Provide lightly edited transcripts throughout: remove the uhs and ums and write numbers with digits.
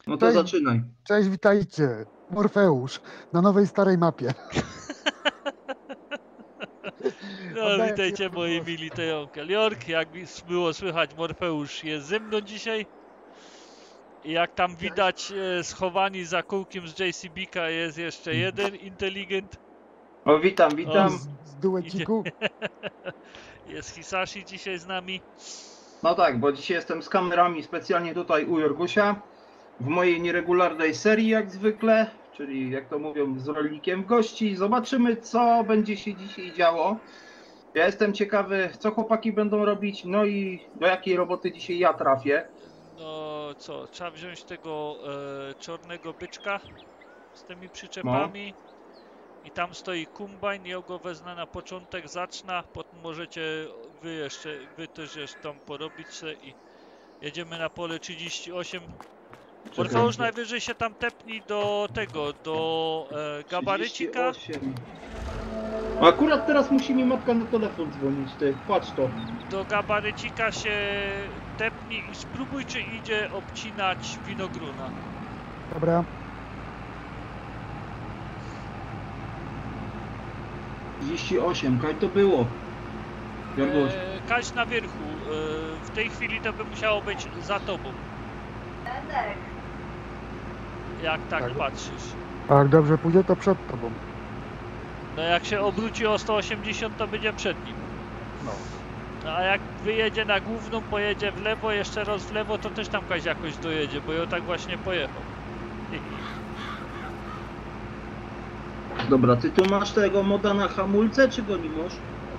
No to zaczynaj. Cześć, witajcie. Morfeusz na nowej starej mapie. No, witajcie moi mili, to Jonkel Jork. Jak było słychać, Morfeusz jest ze mną dzisiaj. I jak tam widać, schowani za kółkiem z JCB-ka jest jeszcze jeden inteligent. O, witam. Z dueciku. Jest Hisashi dzisiaj z nami. No tak, bo dzisiaj jestem z kamerami specjalnie tutaj u Jorgusia. W mojej nieregularnej serii jak zwykle, czyli jak to mówią z rolnikiem w gości. Zobaczymy, co będzie się dzisiaj działo. Ja jestem ciekawy, co chłopaki będą robić, no i do jakiej roboty dzisiaj ja trafię. No co, trzeba wziąć tego czarnego byczka z tymi przyczepami. No. I tam stoi kombajn, ja go wezmę na początek, zacznę, potem możecie wy też tam porobić se i jedziemy na pole 38. Morfeusz najwyżej się tam tepnij do tego, do gabarycika. 38. Akurat teraz musi mi matka na telefon dzwonić, ty, patrz to. Do gabarycika się tepnij i spróbuj, czy idzie obcinać winogrona. Dobra. 38, kaj to było? Jorguś. Kaś na wierzchu, w tej chwili to by musiało być za tobą. Jak tak patrzysz. A jak dobrze pójdzie, to przed tobą. No jak się obróci o 180, to będzie przed nim. No a jak wyjedzie na główną, pojedzie w lewo, jeszcze raz w lewo, to też tam Kaś jakoś dojedzie, bo ja tak właśnie pojechał. Dobra, ty tu masz tego moda na hamulce, czy go nie masz?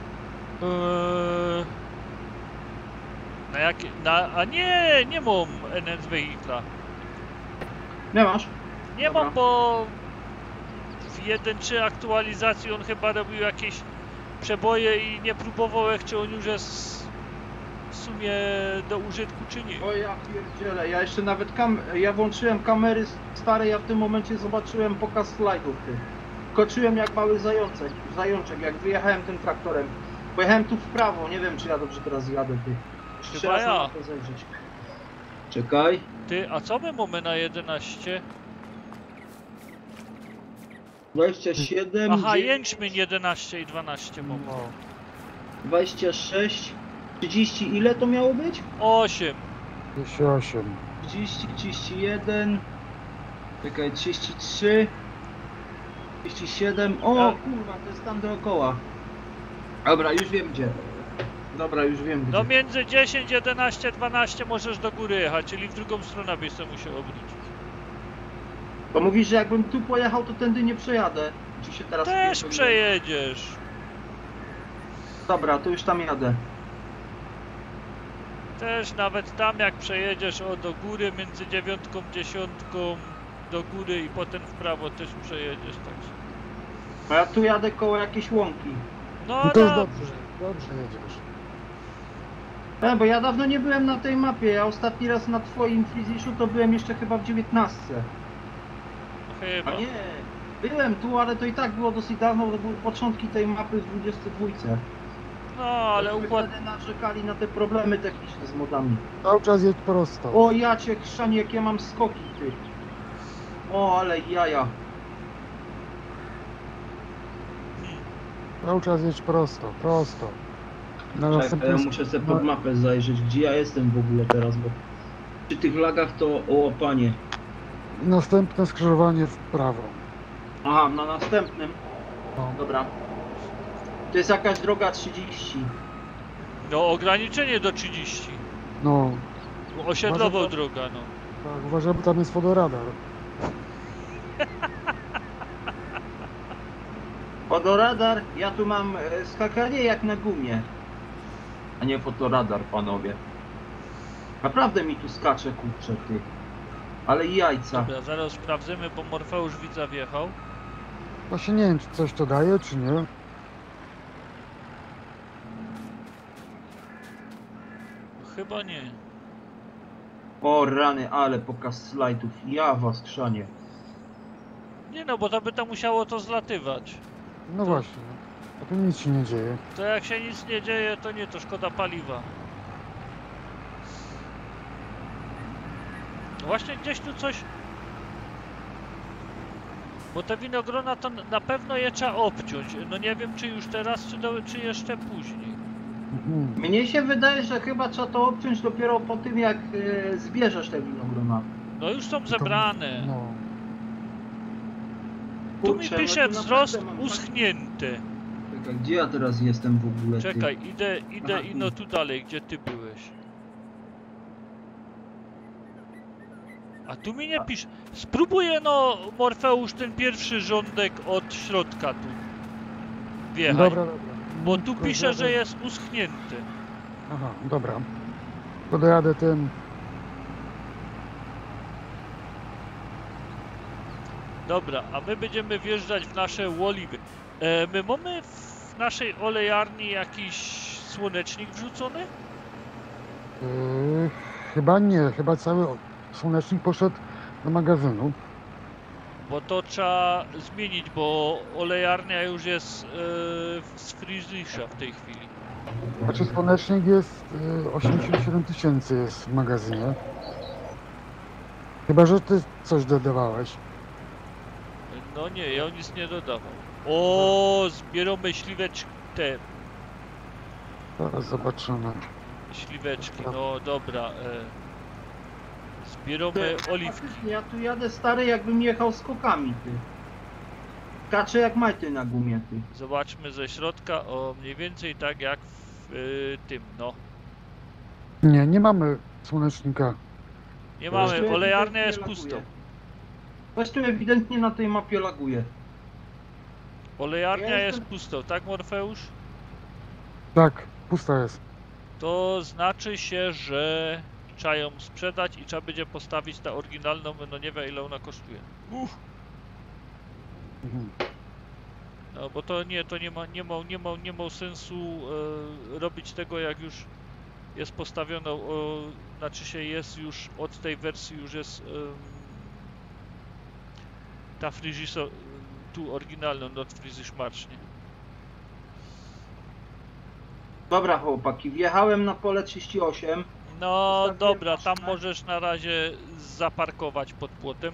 A nie mam NS Vehicla. Nie masz? Nie mam, bo w 1.3 aktualizacji on chyba robił jakieś przeboje i nie próbował, jak czy on już jest w sumie do użytku, czy nie. O ja pierdzielę, ja jeszcze nawet ja włączyłem kamery stare, ja w tym momencie zobaczyłem pokaz slajdów, ty. Koczyłem jak mały zajączek, jak wyjechałem tym traktorem. Pojechałem tu w prawo, nie wiem czy ja dobrze teraz jadę, ty. Jeszcze Chyba raz ja. na to zajrzeć. Czekaj. Ty, a co my mamy na 11? 27. Aha, 9, jęczmień 11 i 12 mamy. 26. 30, ile to miało być? 8. 38. 30, 31. Czekaj, 33. 37. O kurwa, to jest tam dookoła. Dobra, już wiem gdzie. No między 10, 11, 12 możesz do góry jechać, czyli w drugą stronę byś się musiał obrócić. To mówisz, że jakbym tu pojechał, to tędy nie przejadę. Czy się teraz też przejedziesz. Dobra, to już tam jadę. Też nawet tam jak przejedziesz do góry, między 9, 10 do góry i potem w prawo też przejedziesz, także. A ja tu jadę koło jakiejś łąki. No to jest dobrze jedziesz. Bo ja dawno nie byłem na tej mapie, ja ostatni raz na twoim Friziszu to byłem jeszcze chyba w 19. Chyba. A nie, byłem tu, ale to i tak było dosyć dawno, to były początki tej mapy w 22. No, ale układ... Wtedy narzekali na te problemy techniczne z modami. Cały czas jedź prosto. O ja cię chrzanie, jak ja mam skoki, ty. O, ale jaja. Cały czas jedź prosto. Ja muszę sobie pod mapę zajrzeć, gdzie ja jestem w ogóle teraz, bo przy tych lagach to o panie. Następne skrzyżowanie w prawo. Aha, na następnym. No. Dobra. To jest jakaś droga 30. No ograniczenie do 30. No. Osiedlową droga, no. Tak, uważaj, bo tam jest fotoradar. Fotoradar? Ja tu mam skakanie jak na gumie. A nie fotoradar, panowie. Naprawdę mi tu skacze, kurczę, ty. Ale jajca. Dobra, zaraz sprawdzimy, bo Morfeusz widza wjechał. Właśnie nie wiem, czy coś to daje, czy nie. Chyba nie. O rany, ale pokaz slajdów. Ja was chrzanie. Nie no, bo to by to musiało to zlatywać. No właśnie. A tu nic się nie dzieje. To jak się nic nie dzieje, to nie, to szkoda paliwa. No właśnie gdzieś tu coś... Bo te winogrona to na pewno je trzeba obciąć. No nie wiem czy już teraz, czy jeszcze później. Mnie się wydaje, że chyba trzeba to obciąć dopiero po tym, jak zbierzesz te winogrona. No już są zebrane. No. Tu mi Kurczę, pisze no tu wzrost naprawdę mam uschnięty. Czekaj, gdzie ja teraz jestem w ogóle? ty? Czekaj, idę Aha, i no tu dalej, gdzie ty byłeś. A tu mi nie pisze. Spróbuję no, Morfeusz, ten pierwszy rządek od środka tu wjechać. Dobra, dobra. Bo tu Tylko pisze, że jadę- jest uschnięty. Aha, dobra. Podojadę tym. Dobra, a my będziemy wjeżdżać w nasze oliwy. My mamy w naszej olejarni jakiś słonecznik wrzucony? Chyba nie, chyba cały słonecznik poszedł do magazynu. Bo to trzeba zmienić, bo olejarnia już jest z Friedricha w tej chwili. Znaczy słonecznik jest 87 000 jest w magazynie. Chyba, że ty coś dodawałeś. No nie, ja nic nie dodawał. O, zbieramy te Zaraz zobaczymy. śliweczki, no dobra. Zbieramy oliwki. Faktycznie, ja tu jadę stary, jakbym jechał skokami, ty. Skaczę jak majty na gumie, ty. Zobaczmy ze środka, o mniej więcej tak jak w tym, no. Nie mamy słonecznika. Nie Coś tu mamy, olejarnia ewidentnie jest laguje. pustą. Coś tu ewidentnie na tej mapie laguje. Olejarnia Ja jest jestem- pustą, tak Morfeusz? Tak, pusta jest. To znaczy się, że trzeba ją sprzedać i trzeba będzie postawić na oryginalną, no nie wiem ile ona kosztuje. Mhm. No bo to nie ma sensu robić tego jak już jest postawiono, znaczy się jest już od tej wersji już jest ta Frigiso, tu oryginalną, not Frigish March, nie? Dobra chłopaki, wjechałem na pole 38. No Postawiłem dobra, tam maszynę. możesz na razie zaparkować pod płotem.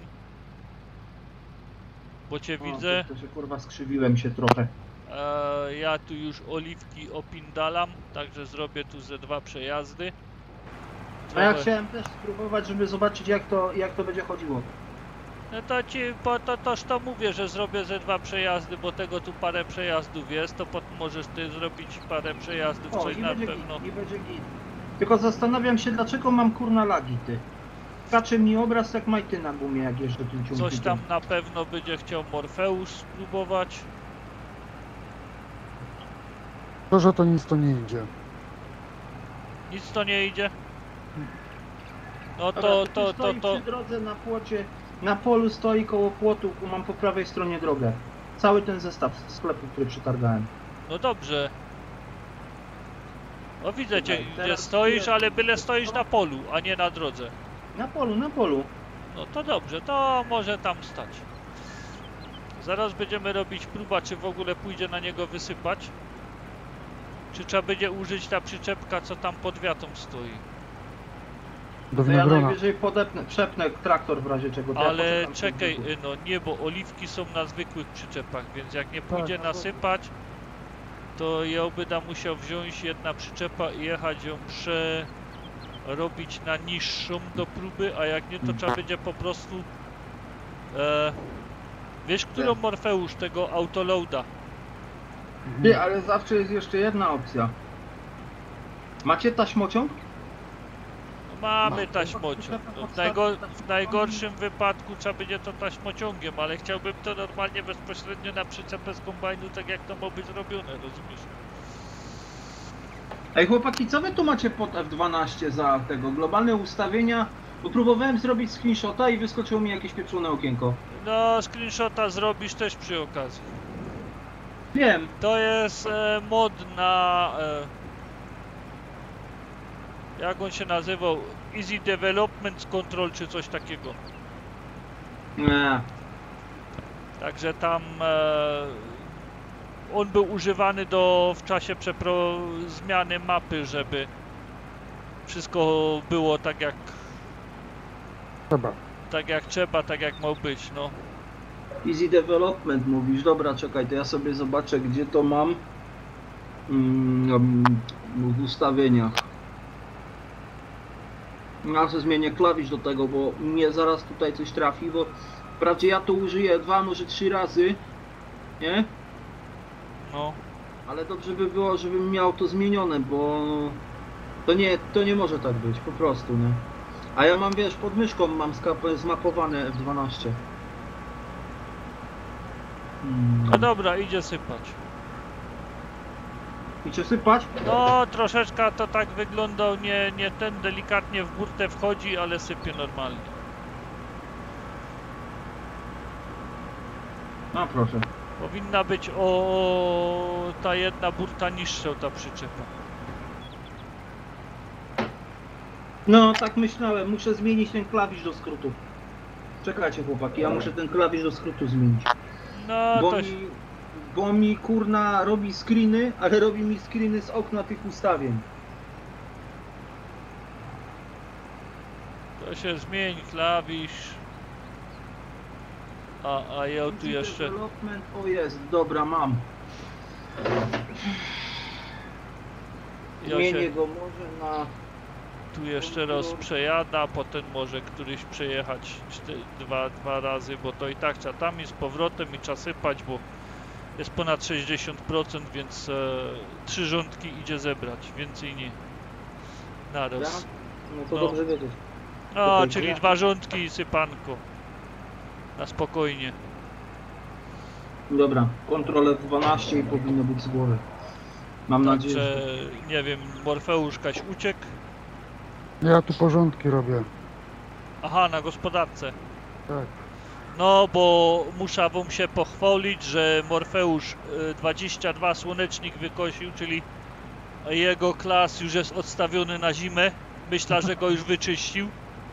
Bo cię widzę. To się kurwa skrzywiłem się trochę. Ja tu już oliwki opindalam, także zrobię tu ze 2 przejazdy. A ja Trochę- chciałem też spróbować, żeby zobaczyć jak to będzie chodziło. No to ci, toż to mówię, że zrobię ze 2 przejazdy, bo tego tu parę przejazdów jest, to potem możesz ty zrobić parę przejazdów, O, coś i na będzie pewno. git, i będzie git. Tylko zastanawiam się, dlaczego mam kurna lagi, ty. Skacze mi obraz jak majty na gumie, jak jeżdżę tym ciągnikiem. Coś tam na pewno będzie chciał Morfeusz spróbować. To, że to nic to nie idzie. Nic to nie idzie. No Dobra, to, tu to, to, stoi to, przy drodze na płocie, na polu stoi koło płotu, mam po prawej stronie drogę. Cały ten zestaw sklepu, który przetargałem. no dobrze. No widzę cię, Słuchaj, gdzie teraz stoisz, tyle- ale byle stoisz na polu, a nie na drodze. Na polu, na polu. No to dobrze, to może tam stać. Zaraz będziemy robić próba, czy w ogóle pójdzie na niego wysypać. Czy trzeba będzie użyć ta przyczepka, co tam pod wiatą stoi. Do To ja winogrona. najwyżej przepnę traktor w razie czego. to ja Ale poczekam czekaj, w tym no nie, bo oliwki są na zwykłych przyczepach, więc jak nie Tak, pójdzie no nasypać, to ja będę musiał wziąć jedna przyczepa i jechać ją przerobić na niższą do próby, a jak nie, to trzeba będzie po prostu... wiesz, którą Morfeusz tego autoloada? Ty, ale zawsze jest jeszcze jedna opcja. Macie taśmociąg? No mamy No, taśmociąg. No, w najgorszym wypadku trzeba będzie to taśmociągiem, ale chciałbym to normalnie bezpośrednio na przyczepę z kombajnu, tak jak to ma być robione, rozumiesz? Ej chłopaki, co wy tu macie pod F12 za tego globalne ustawienia? Bo próbowałem zrobić screenshota i wyskoczyło mi jakieś pieprzone okienko. No, screenshota zrobisz też przy okazji. Wiem. To jest mod na... jak on się nazywał? Easy Development Control czy coś takiego. Nie. Także tam on był używany w czasie zmiany mapy, żeby wszystko było tak jak Trzeba. Tak jak trzeba, tak jak ma być, no. Easy Development mówisz, dobra, czekaj, to ja sobie zobaczę, gdzie to mam w ustawieniach. Ja sobie zmienię klawisz do tego, bo mnie zaraz tutaj coś trafi, bo wprawdzie ja to użyję 2, może 3 razy, nie? No. Ale dobrze by było, żebym miał to zmienione, bo to nie może tak być, po prostu, nie? A ja mam, wiesz, pod myszką mam zmapowane F12. No dobra, idzie sypać. Idzie sypać? No, troszeczkę to tak wyglądał, nie ten delikatnie w burtę wchodzi, ale sypie normalnie. No proszę. Powinna być o ta jedna burta niższa, ta przyczepa. No, tak myślałem, muszę zmienić ten klawisz do skrótu. Czekajcie chłopaki, ja muszę ten klawisz do skrótu zmienić. No Bo to, bo mi kurna robi screeny, ale robi mi screeny z okna tych ustawień. to się zmieni klawisz. A ja tu jeszcze... Development, o jest, dobra, mam. Ja Zmienię się go może na... tu jeszcze raz przejada, potem może któryś przejechać dwa razy, bo to i tak trzeba tam i z powrotem i trzeba sypać, bo jest ponad 60%, więc 3 rządki idzie zebrać, więcej nie. Naraz. No to No. dobrze wiedzieć. A, Okej, czyli ja- 2 rządki i sypanko. Na spokojnie. Dobra, kontrolę 12 i powinno być z głowy. Mam nadzieję, Także, że... nie wiem, Morfeusz Kaś uciekł. Ja tu porządki robię. Aha, na gospodarce. Tak. No, bo muszę wam się pochwalić, że Morfeusz 22 słonecznik wykosił, czyli jego klas już jest odstawiony na zimę. Myślę, że go już wyczyścił.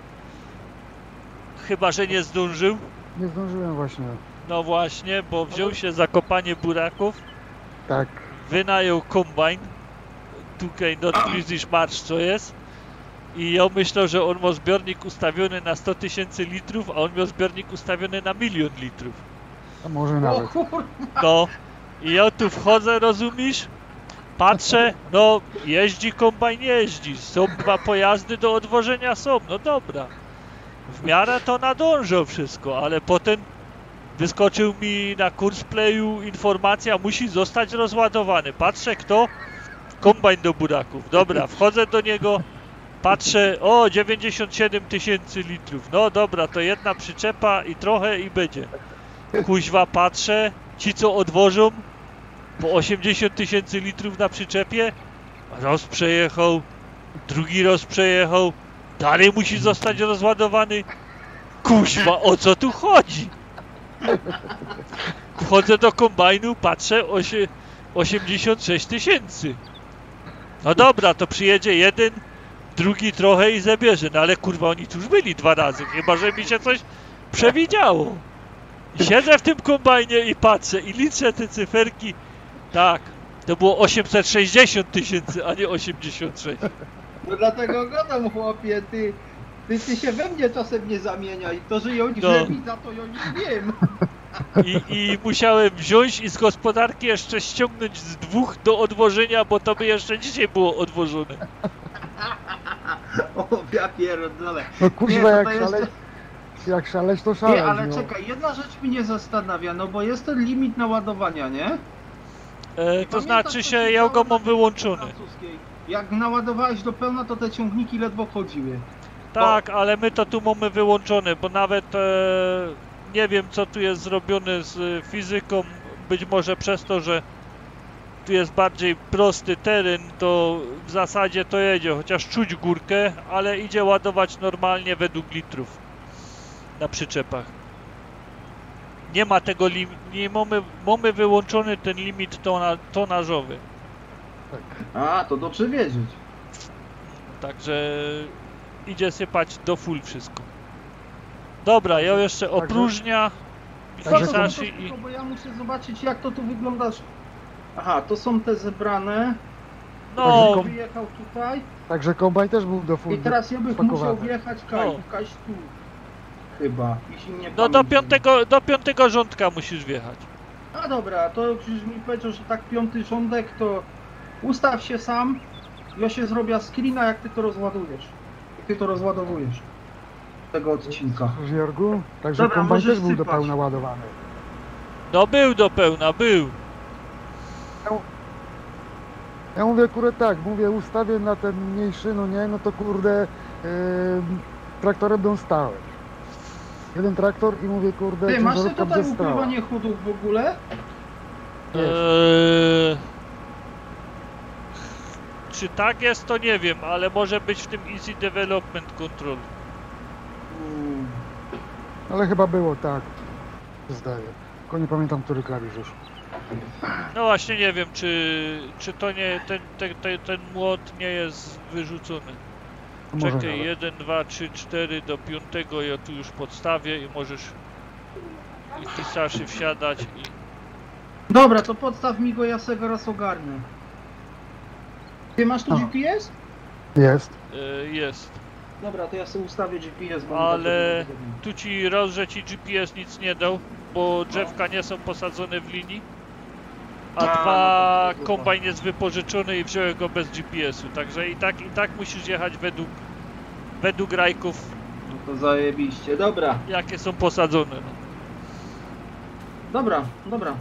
Chyba, że nie zdążył. Nie zdążyłem właśnie. No właśnie, bo wziął się za kopanie buraków, Tak. wynajął kombajn, tutaj no British March co jest. I ja myślę, że on ma zbiornik ustawiony na 100 000 litrów, a on miał zbiornik ustawiony na 1 000 000 litrów. A może O nawet. kur... No i ja tu wchodzę, rozumiesz? Patrzę, no jeździ kombajn, jeździ. Są 2 pojazdy do odwożenia, są, no dobra. W miarę to nadążał wszystko, ale potem wyskoczył mi na Kursplayu informacja, musi zostać rozładowany. Patrzę kto? Kombajn do buraków. Dobra, wchodzę do niego, patrzę, o 97 000 litrów. No dobra, to jedna przyczepa i trochę i będzie. Kuźwa, patrzę, ci co odwożą po 80 000 litrów na przyczepie, raz przejechał, drugi raz przejechał, dalej musi zostać rozładowany. Kuźwa, o co tu chodzi? Wchodzę do kombajnu, patrzę, 86 000. No dobra, to przyjedzie jeden, drugi trochę i zabierze, no ale kurwa oni tu już byli 2 razy, chyba że mi się coś przewidziało. I siedzę w tym kombajnie i patrzę i liczę te cyferki. Tak, to było 860 000, a nie 86. No dlatego gadam chłopie, ty się we mnie czasem nie zamieniaj. To, że ją No. nie za to ją nie wiem. I musiałem wziąć i z gospodarki jeszcze ściągnąć z 2 do odwożenia, bo to by jeszcze dzisiaj było odwożone. O, ja pierdolę. No Nie, kurwa, to jak jeszcze- szaleć, jak szaleć, to szaleć. Nie, ale no. czekaj, jedna rzecz mnie zastanawia, no bo jest ten limit naładowania, nie? To Pamiętasz, znaczy co się, się ja działo go na mam tej wyłączony. francuskiej? Jak naładowałeś do pełna, to te ciągniki ledwo chodziły. Tak, ale my to tu mamy wyłączone, bo nawet nie wiem co tu jest zrobione z fizyką, być może przez to, że tu jest bardziej prosty teren, to w zasadzie to jedzie, chociaż czuć górkę, ale idzie ładować normalnie według litrów na przyczepach. Nie ma tego nie mamy wyłączony ten limit tonażowy. A, to dobrze wiedzieć. Także idzie sypać do full wszystko. Dobra, ja jeszcze Także- opróżnia Także- Hisashi i... Bo ja muszę zobaczyć jak to tu wygląda. Aha, to są te zebrane. No, Także Wyjechał tutaj. Także kombajn też był do full. I teraz ja bym spakowany. musiał wjechać No. Kaś tu. chyba, jeśli nie No pamiętam. do piątego rządka musisz wjechać. A dobra, to przecież mi powiedział, że tak 5. rządek, to ustaw się sam, ja się zrobię screena, jak ty to rozładujesz. Jak ty to rozładowujesz. Tego odcinka. Jorgu? Także Dobra, kombajn możesz też był do sypać. pełna ładowany. No był do pełna, był. Ja mówię, kurde, tak, mówię, ustawię na ten mniejszy, no nie, no to kurde, traktorem bym stałem. Jeden traktor i mówię, kurde, Ty, masz ciężarówka tutaj będzie stała. ukrywanie chudów w ogóle? Jest. Czy tak jest, to nie wiem, ale może być w tym Easy Development Control. Ale chyba było tak, zdaje. Tylko nie pamiętam, który klawisz już. No właśnie nie wiem, czy to nie, ten młot nie jest wyrzucony. Może Czekaj, nawet. 1, 2, 3, 4 do 5 ja tu już podstawię i możesz i ty Saszy wsiadać i... Dobra, to podstaw mi go, ja se go raz ogarnę. Ty masz tu O. GPS? Jest. jest. Dobra, to ja sobie ustawię GPS, bo Ale tu ci raz, że ci GPS nic nie dał, bo drzewka nie są posadzone w linii. A A, dwa, no to kombajn jest wypożyczony i wziąłem go bez GPS-u. Także i tak musisz jechać według rajków, No to zajebiście, dobra. jakie są posadzone. No. Dobra.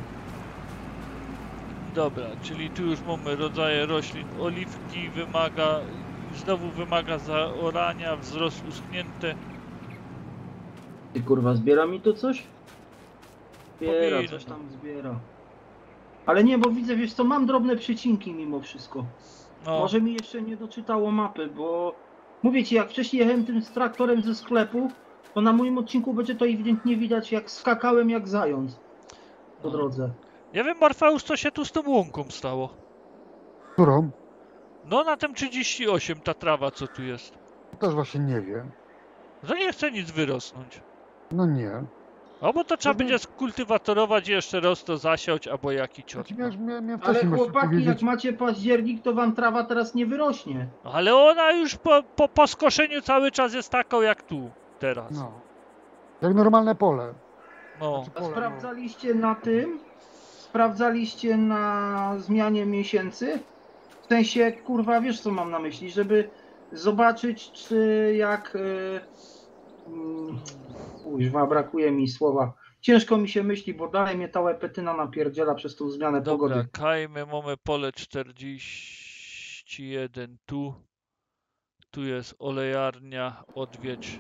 Dobra, czyli tu już mamy rodzaje roślin. Oliwki znowu wymaga zaorania, wzrost uschnięty. Ty kurwa, zbiera mi to coś? Zbiera, Powinno. coś tam zbiera. Ale nie, bo widzę, wiesz co, mam drobne przecinki mimo wszystko. No, Może mi jeszcze nie doczytało mapy, bo... Mówię ci, jak wcześniej jechałem tym z traktorem ze sklepu, to na moim odcinku będzie to ewidentnie widać, jak skakałem jak zając po No. drodze. ja wiem, Morfeusz, co się tu z tą łąką stało. Którą? No na tym 38, ta trawa, co tu jest. Też właśnie nie wiem. To nie chce nic wyrosnąć. No nie. Albo to trzeba No to- będzie skultywatorować i jeszcze raz to zasiąć, albo jaki ciot. Znaczy, miałem Ale wcześniej właśnie chłopaki, jak powiedzieć. macie październik, to wam trawa teraz nie wyrośnie. Ale ona już po skoszeniu cały czas jest taką jak tu, teraz. No. Jak normalne pole. No. Znaczy, A pole, sprawdzaliście na tym? Sprawdzaliście na zmianie miesięcy? W sensie, kurwa, wiesz co mam na myśli, żeby zobaczyć, czy jak... Kuźwa, brakuje mi słowa. Ciężko mi się myśli, bo dalej mnie ta łepetyna napierdziela przez tą zmianę Dobra, pogody. kajmy, mamy pole 41 tu. Tu jest olejarnia, odwiedź.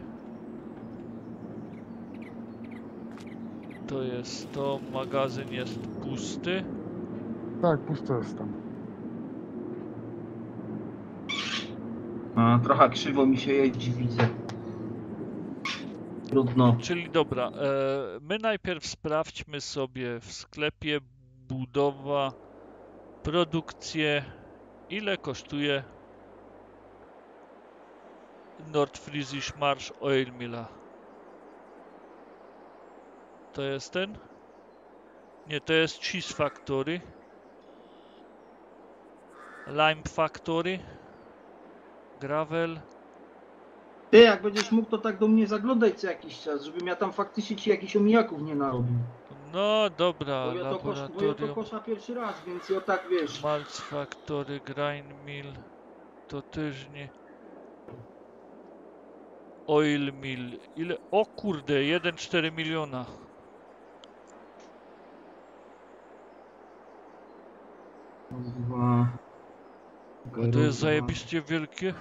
To jest to, magazyn jest pusty. Tak, pusto jest tam. A, trochę krzywo mi się jeździ, widzę. Trudno. Czyli dobra, my najpierw sprawdźmy sobie w sklepie budowa, produkcję, ile kosztuje Nordfriesisch Marsch Oil Milla. To jest ten? Nie, to jest Cheese Factory. Lime Factory. Gravel. Ty, jak będziesz mógł, to tak do mnie zaglądać co jakiś czas, żebym ja tam faktycznie ci jakichś omijaków nie narobił. No dobra, Bo ja to laboratorium. kosza pierwszy raz, więc ja tak wiesz. Malz Factory, Grind Mill. To też nie. Oil Mill. Ile? O kurde, 1,4 miliona. Dwa. A to jest zajebiście wielkie.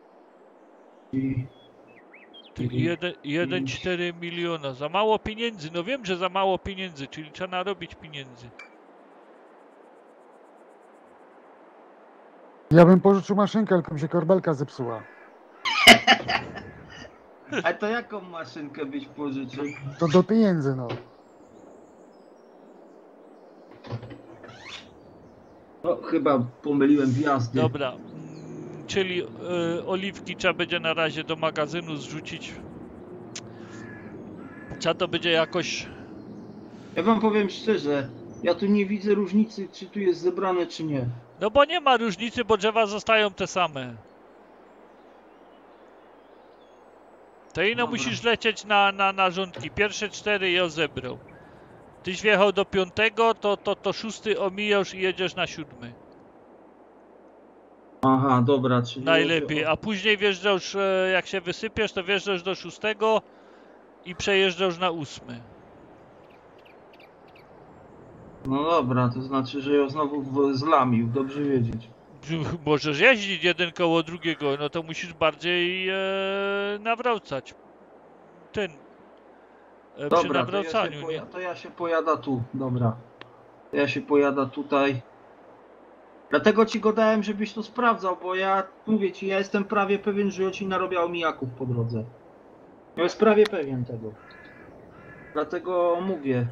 Ty, 1,4 miliona. Za mało pieniędzy. No wiem, że za mało pieniędzy, czyli trzeba narobić pieniędzy. Ja bym pożyczył maszynkę, tylko mi się korbelka zepsuła. A to jaką maszynkę byś pożyczył? To do pieniędzy, no. No, chyba pomyliłem wjazdy. Dobra. Czyli oliwki trzeba będzie na razie do magazynu zrzucić. Trzeba to będzie jakoś... Ja wam powiem szczerze, ja tu nie widzę różnicy, czy tu jest zebrane, czy nie. No bo nie ma różnicy, bo drzewa zostają te same. To ino Dobra. musisz lecieć na rządki. Pierwsze 4 ja zebrał. Tyś wjechał do 5, to 6 omijasz i jedziesz na 7. Aha, dobra, czyli... Najlepiej. A później wjeżdżasz, jak się wysypiesz, to wjeżdżasz do 6 i przejeżdżasz na 8. No dobra, to znaczy, że ją znowu zlamił, dobrze wiedzieć. Możesz jeździć jeden koło drugiego, no to musisz bardziej nawracać. Przy Dobra, to nawracaniu, nie? to ja się pojada tu, dobra. Ja się pojada tutaj. Dlatego ci go dałem, żebyś to sprawdzał, bo ja mówię ci, ja jestem prawie pewien, że ci narobiał mijaków po drodze. Ja jestem prawie pewien tego. Dlatego mówię.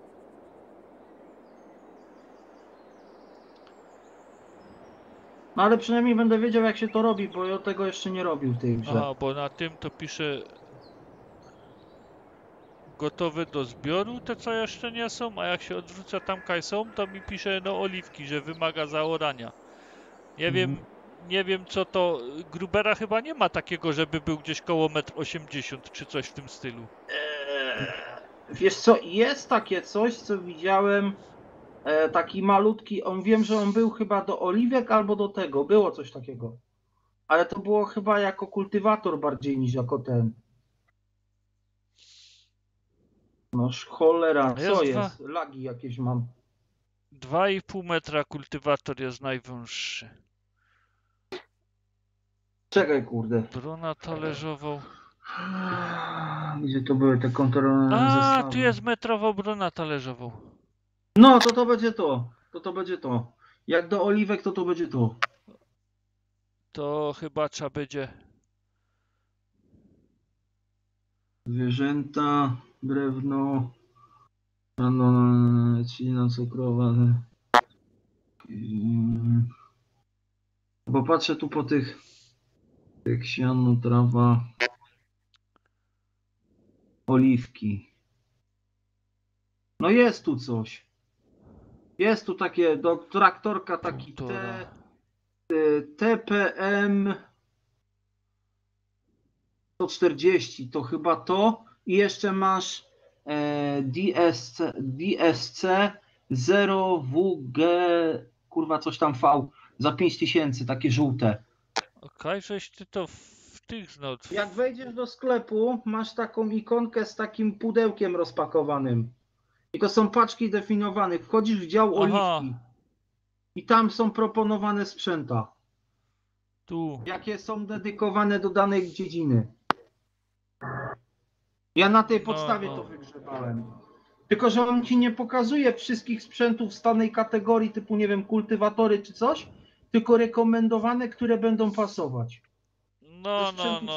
No ale przynajmniej będę wiedział, jak się to robi, bo ja tego jeszcze nie robił w tej grze. Aha, bo na tym to pisze gotowe do zbioru, te co jeszcze nie są, a jak się odwrócę tam kaj są, to mi pisze no oliwki, że wymaga zaorania. Nie wiem co to, Grubera chyba nie ma takiego, żeby był gdzieś koło 1,80 m czy coś w tym stylu. Wiesz co, jest takie coś, co widziałem, taki malutki, wiem, że on był chyba do oliwek albo do tego, było coś takiego. Ale to było chyba jako kultywator bardziej niż jako ten. Noż cholera, co jest? Lagi jakieś mam. 2,5 metra kultywator jest najwąższy. Czekaj kurde. Bruna talerzową. Gdzie to były te kontrolne A, zestawy? tu jest metrowa bruna talerzową. No, to będzie to. To będzie to. Jak do oliwek, to będzie to. To chyba trzeba będzie... Zwierzęta, drewno, trzcina cukrowa. Bo patrzę tu po tych siano, trawa, oliwki. No jest tu coś. Jest tu takie do traktorka taki TPM 140, to chyba to. I jeszcze masz DSC 0WG, kurwa coś tam V, za 5000, takie żółte. Okej, żeś ty to w tych znał. Jak wejdziesz do sklepu, masz taką ikonkę z takim pudełkiem rozpakowanym. I to są paczki definiowane. Wchodzisz w dział Aha. oliwki. I tam są proponowane sprzęta. Tu. Jakie są dedykowane do danej dziedziny. Ja na tej podstawie to wygrzebałem. Tylko, że on ci nie pokazuje wszystkich sprzętów z danej kategorii, typu, nie wiem, kultywatory czy coś, tylko rekomendowane, które będą pasować. No.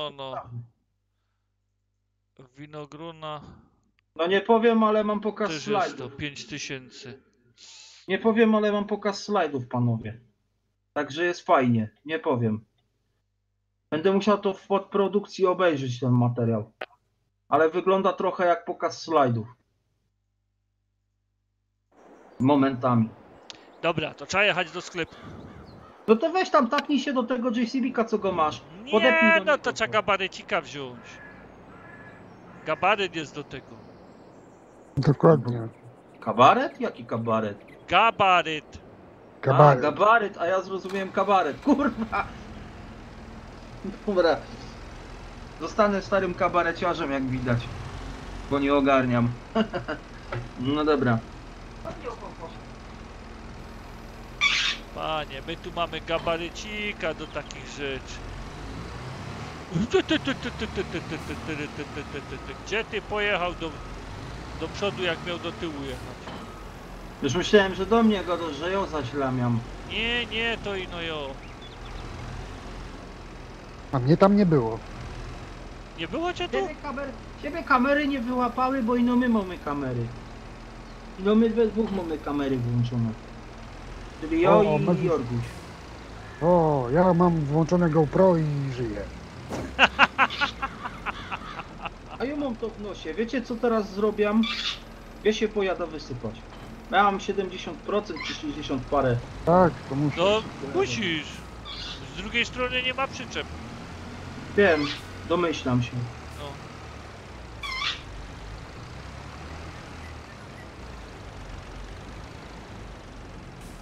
Winogrona. No nie powiem, ale mam pokaz Też jest to slajdów. 5000. Nie powiem, ale mam pokaz slajdów, panowie. Także jest fajnie, nie powiem. Będę musiał to w podprodukcji obejrzeć, ten materiał. Ale wygląda trochę jak pokaz slajdów. Momentami. Dobra, to trzeba jechać do sklepu. No to weź tam, tapnij się do tego JCB-ka, co go masz. Podepnij Nie, do no niego. to trzeba gabarycika wziąć. Gabaryt jest do tego. Dokładnie. Kabaret? Jaki kabaret? Gabaryt. Kabaret. A, gabaryt, a ja zrozumiałem kabaret. Kurwa! Dobra. Zostanę starym kabareciarzem, jak widać. Bo nie ogarniam. No dobra. Panie, my tu mamy gabarycika do takich rzeczy. Gdzie ty pojechał do przodu, jak miał do tyłu jechać? Już myślałem, że do mnie gadasz, że ją zaślamiam. Nie, to ino jo. A mnie tam nie było. Nie było cię tu? Ciebie kamery nie wyłapały, bo ino my mamy kamery. Ino my we dwóch mamy kamery włączone. Czyli ja i Jorguś. O, ja mam włączone GoPro i żyję. A ja mam to w nosie. Wiecie co teraz zrobię? Ja się pojada wysypać. Ja mam 70% czy 60 parę. Tak, to muszę. No, musisz. Z drugiej strony nie ma przyczep. Wiem, domyślam się. No.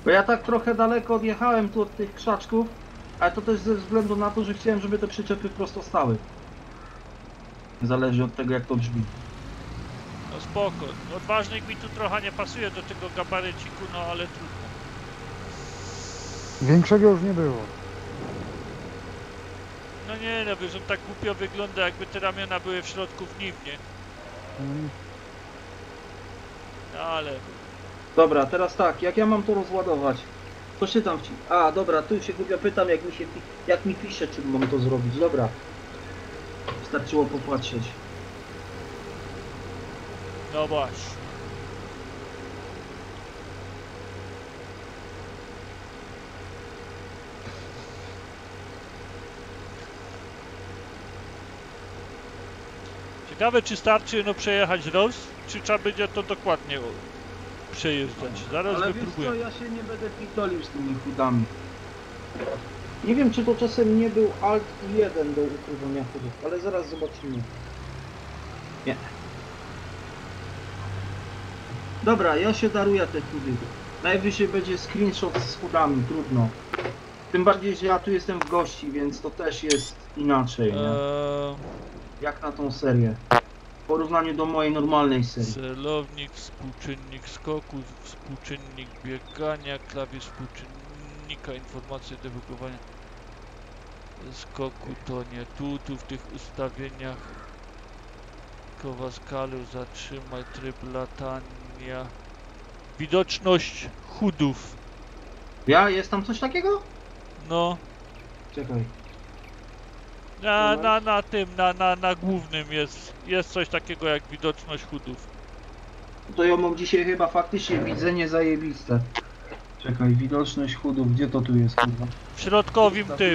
Bo ja tak trochę daleko odjechałem tu od tych krzaczków, ale to też ze względu na to, że chciałem, żeby te przyczepy prosto stały. Zależy od tego, jak to brzmi. No spoko. Odważnik mi tu trochę nie pasuje do tego gabaryciku, no ale trudno. Większego już nie było. No nie, no wiesz, on tak głupio wygląda, jakby te ramiona były w środku w nim, nie? Mm. No ale... Dobra, teraz tak, jak ja mam to rozładować? Co się tam wci... A, dobra, tu się głupio pytam, jak mi pisze, czym mam to zrobić. Dobra. Wystarczyło popatrzeć. No właśnie. Ciekawe, czy starczy no przejechać roz, czy trzeba będzie to dokładnie przejeżdżać. Zaraz Ale wiesz co, wypróbuję. ja się nie będę pitolił z tymi chudami. Nie wiem, czy to czasem nie był Alt i 1 do ukrywania chudów, ale zaraz zobaczymy. Nie. Dobra, ja się daruję te chudy. Najwyżej będzie screenshot z chudami, trudno. Tym bardziej, że ja tu jestem w gości, więc to też jest inaczej, nie? Jak na tą serię. W porównaniu do mojej normalnej serii. Celownik, współczynnik skoku, współczynnik biegania, klawisz współczynnika, informacje debugowania skoku to nie tu w tych ustawieniach kowa skalu, zatrzymaj tryb latania, widoczność chudów, Ja? Jest tam coś takiego? no Czekaj. na głównym jest coś takiego jak widoczność chudów. To ja mam dzisiaj chyba faktycznie widzenie zajebiste. Czekaj, widoczność chudów, gdzie to tu jest, kurwa? W środkowym tym,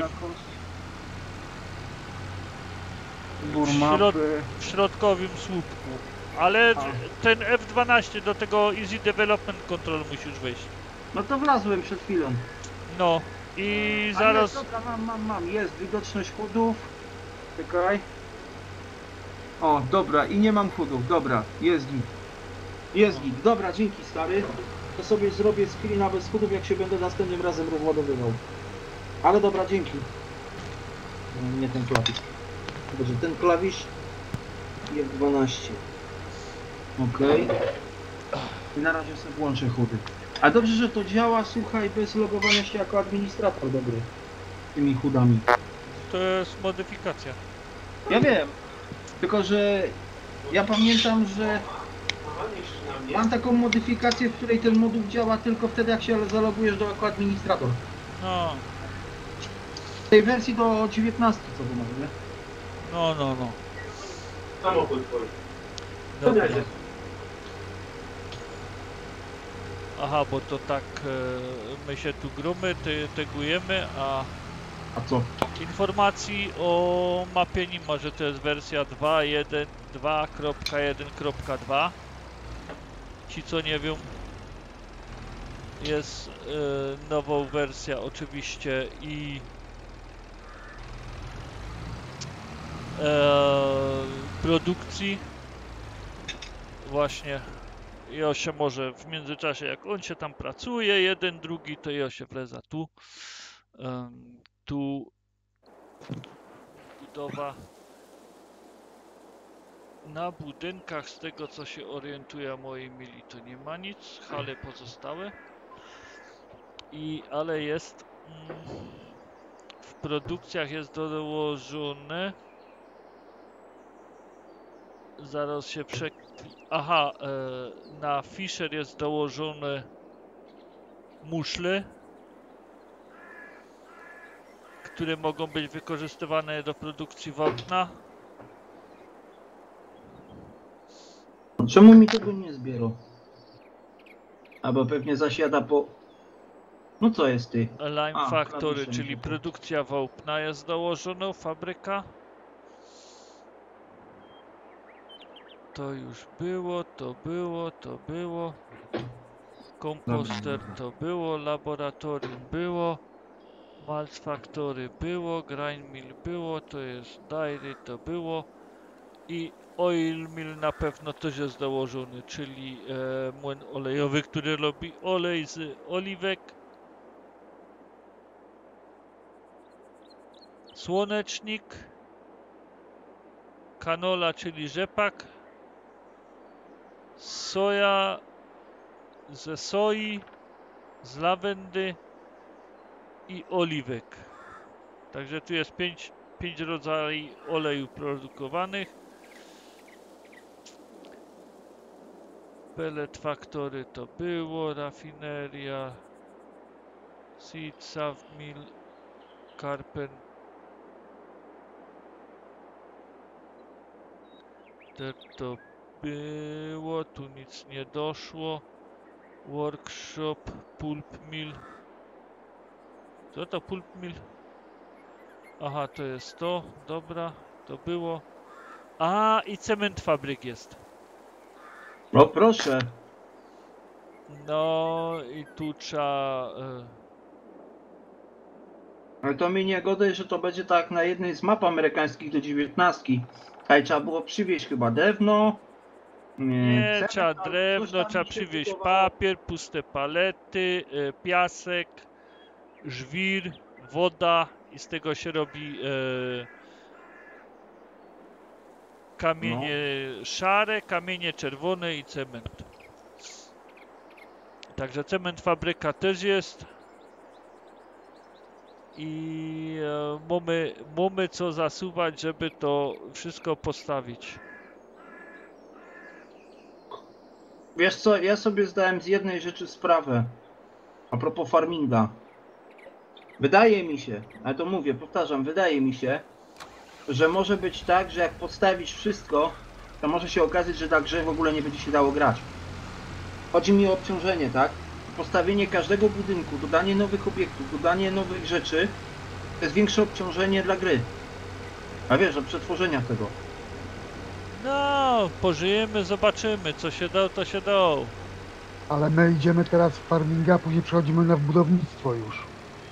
w środkowym słupku. Ale ten F12 do tego Easy Development Control musisz wejść. No to wlazłem przed chwilą. No i A zaraz... Jest, dobra, mam. Jest widoczność chudów. Czekaj. O, dobra, i nie mam chudów. Dobra, jest git. Jest git. Dobra, dzięki stary. To sobie zrobię screena bez chudów, jak się będę następnym razem rozładowywał. Ale dobra, dzięki. Nie ten klawisz. Dobrze, ten klawisz i F12. Okej. I na razie sobie włączę chudy. A dobrze, że to działa, słuchaj, bez logowania się jako administrator dobry. Tymi chudami. To jest modyfikacja. Ja wiem. Tylko, że ja pamiętam, że mam taką modyfikację, w której ten moduł działa tylko wtedy, jak się zalogujesz jako administrator. No, W tej wersji do 19, co to może, nie? no. Samochód twój. Dobra. Aha, bo to tak my się tu gromy, tegujemy, a A co? informacji o mapie nie ma, że to jest wersja 2.1.2.2. Ci co nie wiem, jest nową wersja oczywiście i produkcji właśnie. Ja się może w międzyczasie, jak on się tam pracuje, jeden, drugi, to ja się wleza tu. Tu budowa na budynkach, z tego co się orientuję, moi mili, to nie ma nic, hale pozostałe. Ale jest w produkcjach jest dołożone. Zaraz się Aha, na Fisher jest dołożone muszle, które mogą być wykorzystywane do produkcji wapna. Czemu mi tego nie zbiera? Albo pewnie zasiada po... No co jest ty? Lime Factory, klawisze mi czyli się produkcja wapna jest dołożona, fabryka. To już było, to było. Komposter to było, laboratorium było, Malt Factory było, Grind Mill było, to jest Dairy to było i Oil mill na pewno też jest dołożony, czyli młyn olejowy, który robi olej z oliwek. Słonecznik. Kanola, czyli rzepak. Soja ze soi, z lawendy i oliwek. Także tu jest 5 rodzajów oleju produkowanych. Pellet Factory to było, rafineria, Seed Saw Mill, Carpenter to było, tu nic nie doszło. Workshop, Pulp Mill. Co to Pulp Mill? Aha, to jest to, dobra, to było. A, i cement fabryk jest. O proszę. No i tu trzeba... Ale to mi nie godaj, że to będzie tak na jednej z map amerykańskich do 19. Ale trzeba było przywieźć chyba drewno. Nie, cement, trzeba albo coś drewno, tam trzeba mi się przywieźć budowało. papier, puste palety, piasek, żwir, woda i z tego się robi kamienie szare, kamienie czerwone i cement. Także cement fabryka też jest. I mamy co zasuwać, żeby to wszystko postawić. Wiesz co, ja sobie zdałem z jednej rzeczy sprawę. A propos farminga. Wydaje mi się, ale to mówię, powtarzam, wydaje mi się, że może być tak, że jak podstawisz wszystko, to może się okazać, że na grze w ogóle nie będzie się dało grać. Chodzi mi o obciążenie, tak? Postawienie każdego budynku, dodanie nowych obiektów, dodanie nowych rzeczy, to jest większe obciążenie dla gry. A wiesz, od przetworzenia tego. No, pożyjemy, zobaczymy, co się da, to się da. Ale my idziemy teraz w farminga, później przechodzimy na budownictwo już.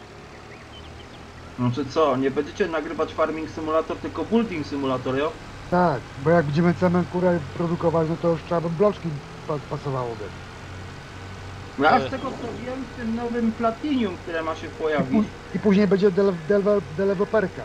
No czy co, nie będziecie nagrywać Farming Simulator, tylko Building Simulator, jo? Tak, bo jak będziemy cement kurę produkować, no to już trzeba by bloczki pasowałoby. No a z tego co wiem, w tym nowym Platinium, które ma się pojawić, I później będzie deweloperka.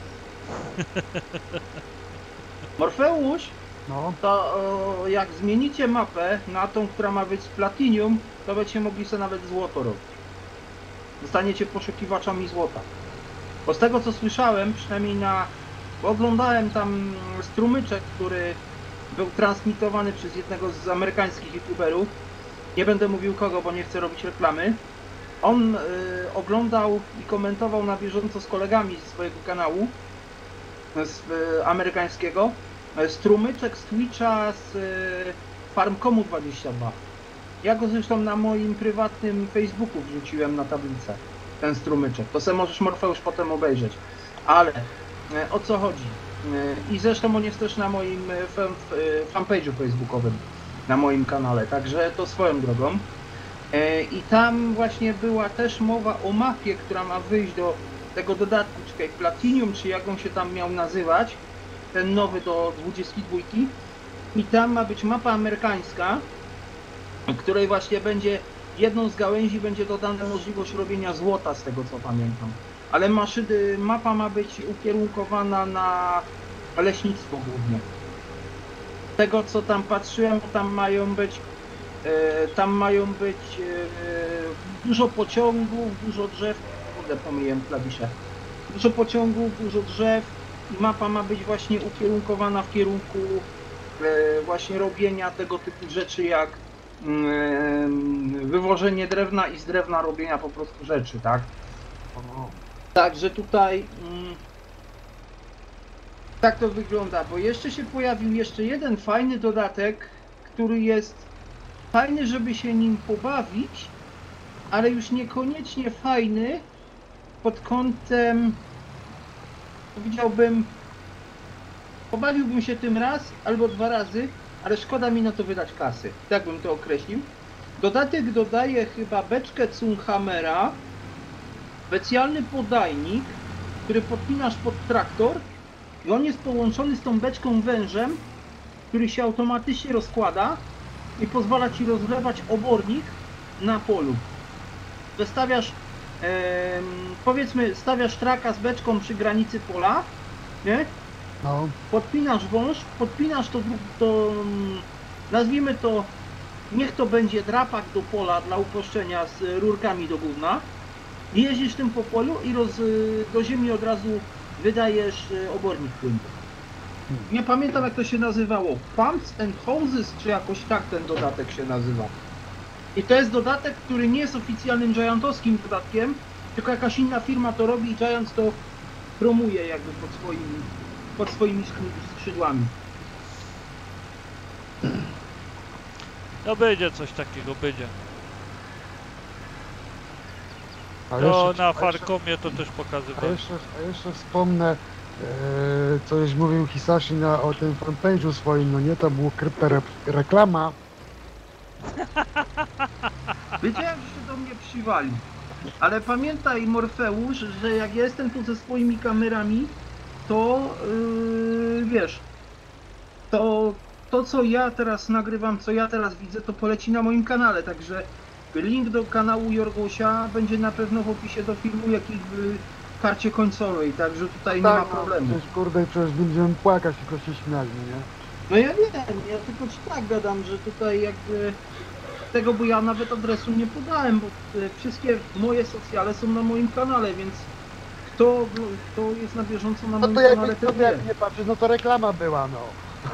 Morfeusz, No, to jak zmienicie mapę na tą, która ma być z Platinium, to będziecie mogli sobie nawet złoto robić. Zostaniecie poszukiwaczami złota. Bo z tego co słyszałem, przynajmniej bo oglądałem tam strumyczek, który był transmitowany przez jednego z amerykańskich youtuberów. Nie będę mówił kogo, bo nie chcę robić reklamy. On oglądał i komentował na bieżąco z kolegami z swojego kanału amerykańskiego strumyczek z Twitcha z Farmcomu 22. Ja go zresztą na moim prywatnym Facebooku wrzuciłem na tablicę, ten strumyczek. To sobie możesz, Morfeusz, potem obejrzeć. Ale o co chodzi? I zresztą on jest też na moim fanpage'u facebookowym, na moim kanale, także to swoją drogą. I tam właśnie była też mowa o mapie, która ma wyjść do tego dodatku, czy Platinum, czy jak on się tam miał nazywać, ten nowy do 22. I tam ma być mapa amerykańska, w której właśnie będzie jedną z gałęzi będzie dodana możliwość robienia złota, z tego co pamiętam. Ale mapa ma być ukierunkowana na leśnictwo głównie. Z tego co tam patrzyłem, tam mają być dużo pociągów, dużo drzew. Kurde, pomyliłem klawisze. Dużo pociągów, dużo drzew i mapa ma być właśnie ukierunkowana w kierunku właśnie robienia tego typu rzeczy jak wywożenie drewna i z drewna robienia po prostu rzeczy, tak? Także tutaj tak to wygląda, bo jeszcze się pojawił jeden fajny dodatek, który jest fajny, żeby się nim pobawić, ale już niekoniecznie fajny pod kątem, powiedziałbym, pobawiłbym się tym raz albo 2 razy, ale szkoda mi na to wydać kasy, tak bym to określił. Dodatek dodaje chyba beczkę Cunhammera, specjalny podajnik, który podpinasz pod traktor i on jest połączony z tą beczką wężem który się automatycznie rozkłada i pozwala ci rozlewać obornik na polu. Że stawiasz, powiedzmy, stawiasz traka z beczką przy granicy pola, nie? No. Podpinasz wąż, podpinasz to, nazwijmy to, niech to będzie drapak do pola dla uproszczenia z rurkami do gówna. Jeździsz tym po polu i do ziemi od razu wydajesz obornik płynny. Nie pamiętam jak to się nazywało, Pumps and Hoses, czy jakoś tak ten dodatek się nazywa. I to jest dodatek, który nie jest oficjalnym Giantowskim dodatkiem, tylko jakaś inna firma to robi i Giant to promuje jakby pod swoimi skrzydłami. No będzie coś takiego, będzie. A To jeszcze- na a jeszcze- Farcomie to też A pokazywałem. jeszcze wspomnę, coś mówił Hisashi o tym fanpage'u swoim, no nie, to było krypta reklama. Wiedziałem, że się do mnie przywali. Ale pamiętaj, Morfeusz, że jak ja jestem tu ze swoimi kamerami, to wiesz, to co ja teraz nagrywam, co ja teraz widzę, to poleci na moim kanale, także link do kanału Jorgosia będzie na pewno w opisie do filmu, jak i w karcie końcowej, także tutaj nie ma problemu. Przecież, kurde, przecież będziemy płakać, tylko się śmiać, no nie? No ja wiem, ja tylko ci tak gadam, że tutaj jakby tego, bo ja nawet adresu nie podałem, bo wszystkie moje socjale są na moim kanale, więc kto jest na bieżąco na No moim to kanale, jakbyś to sobie wie. jak nie patrzysz, no to reklama była, no.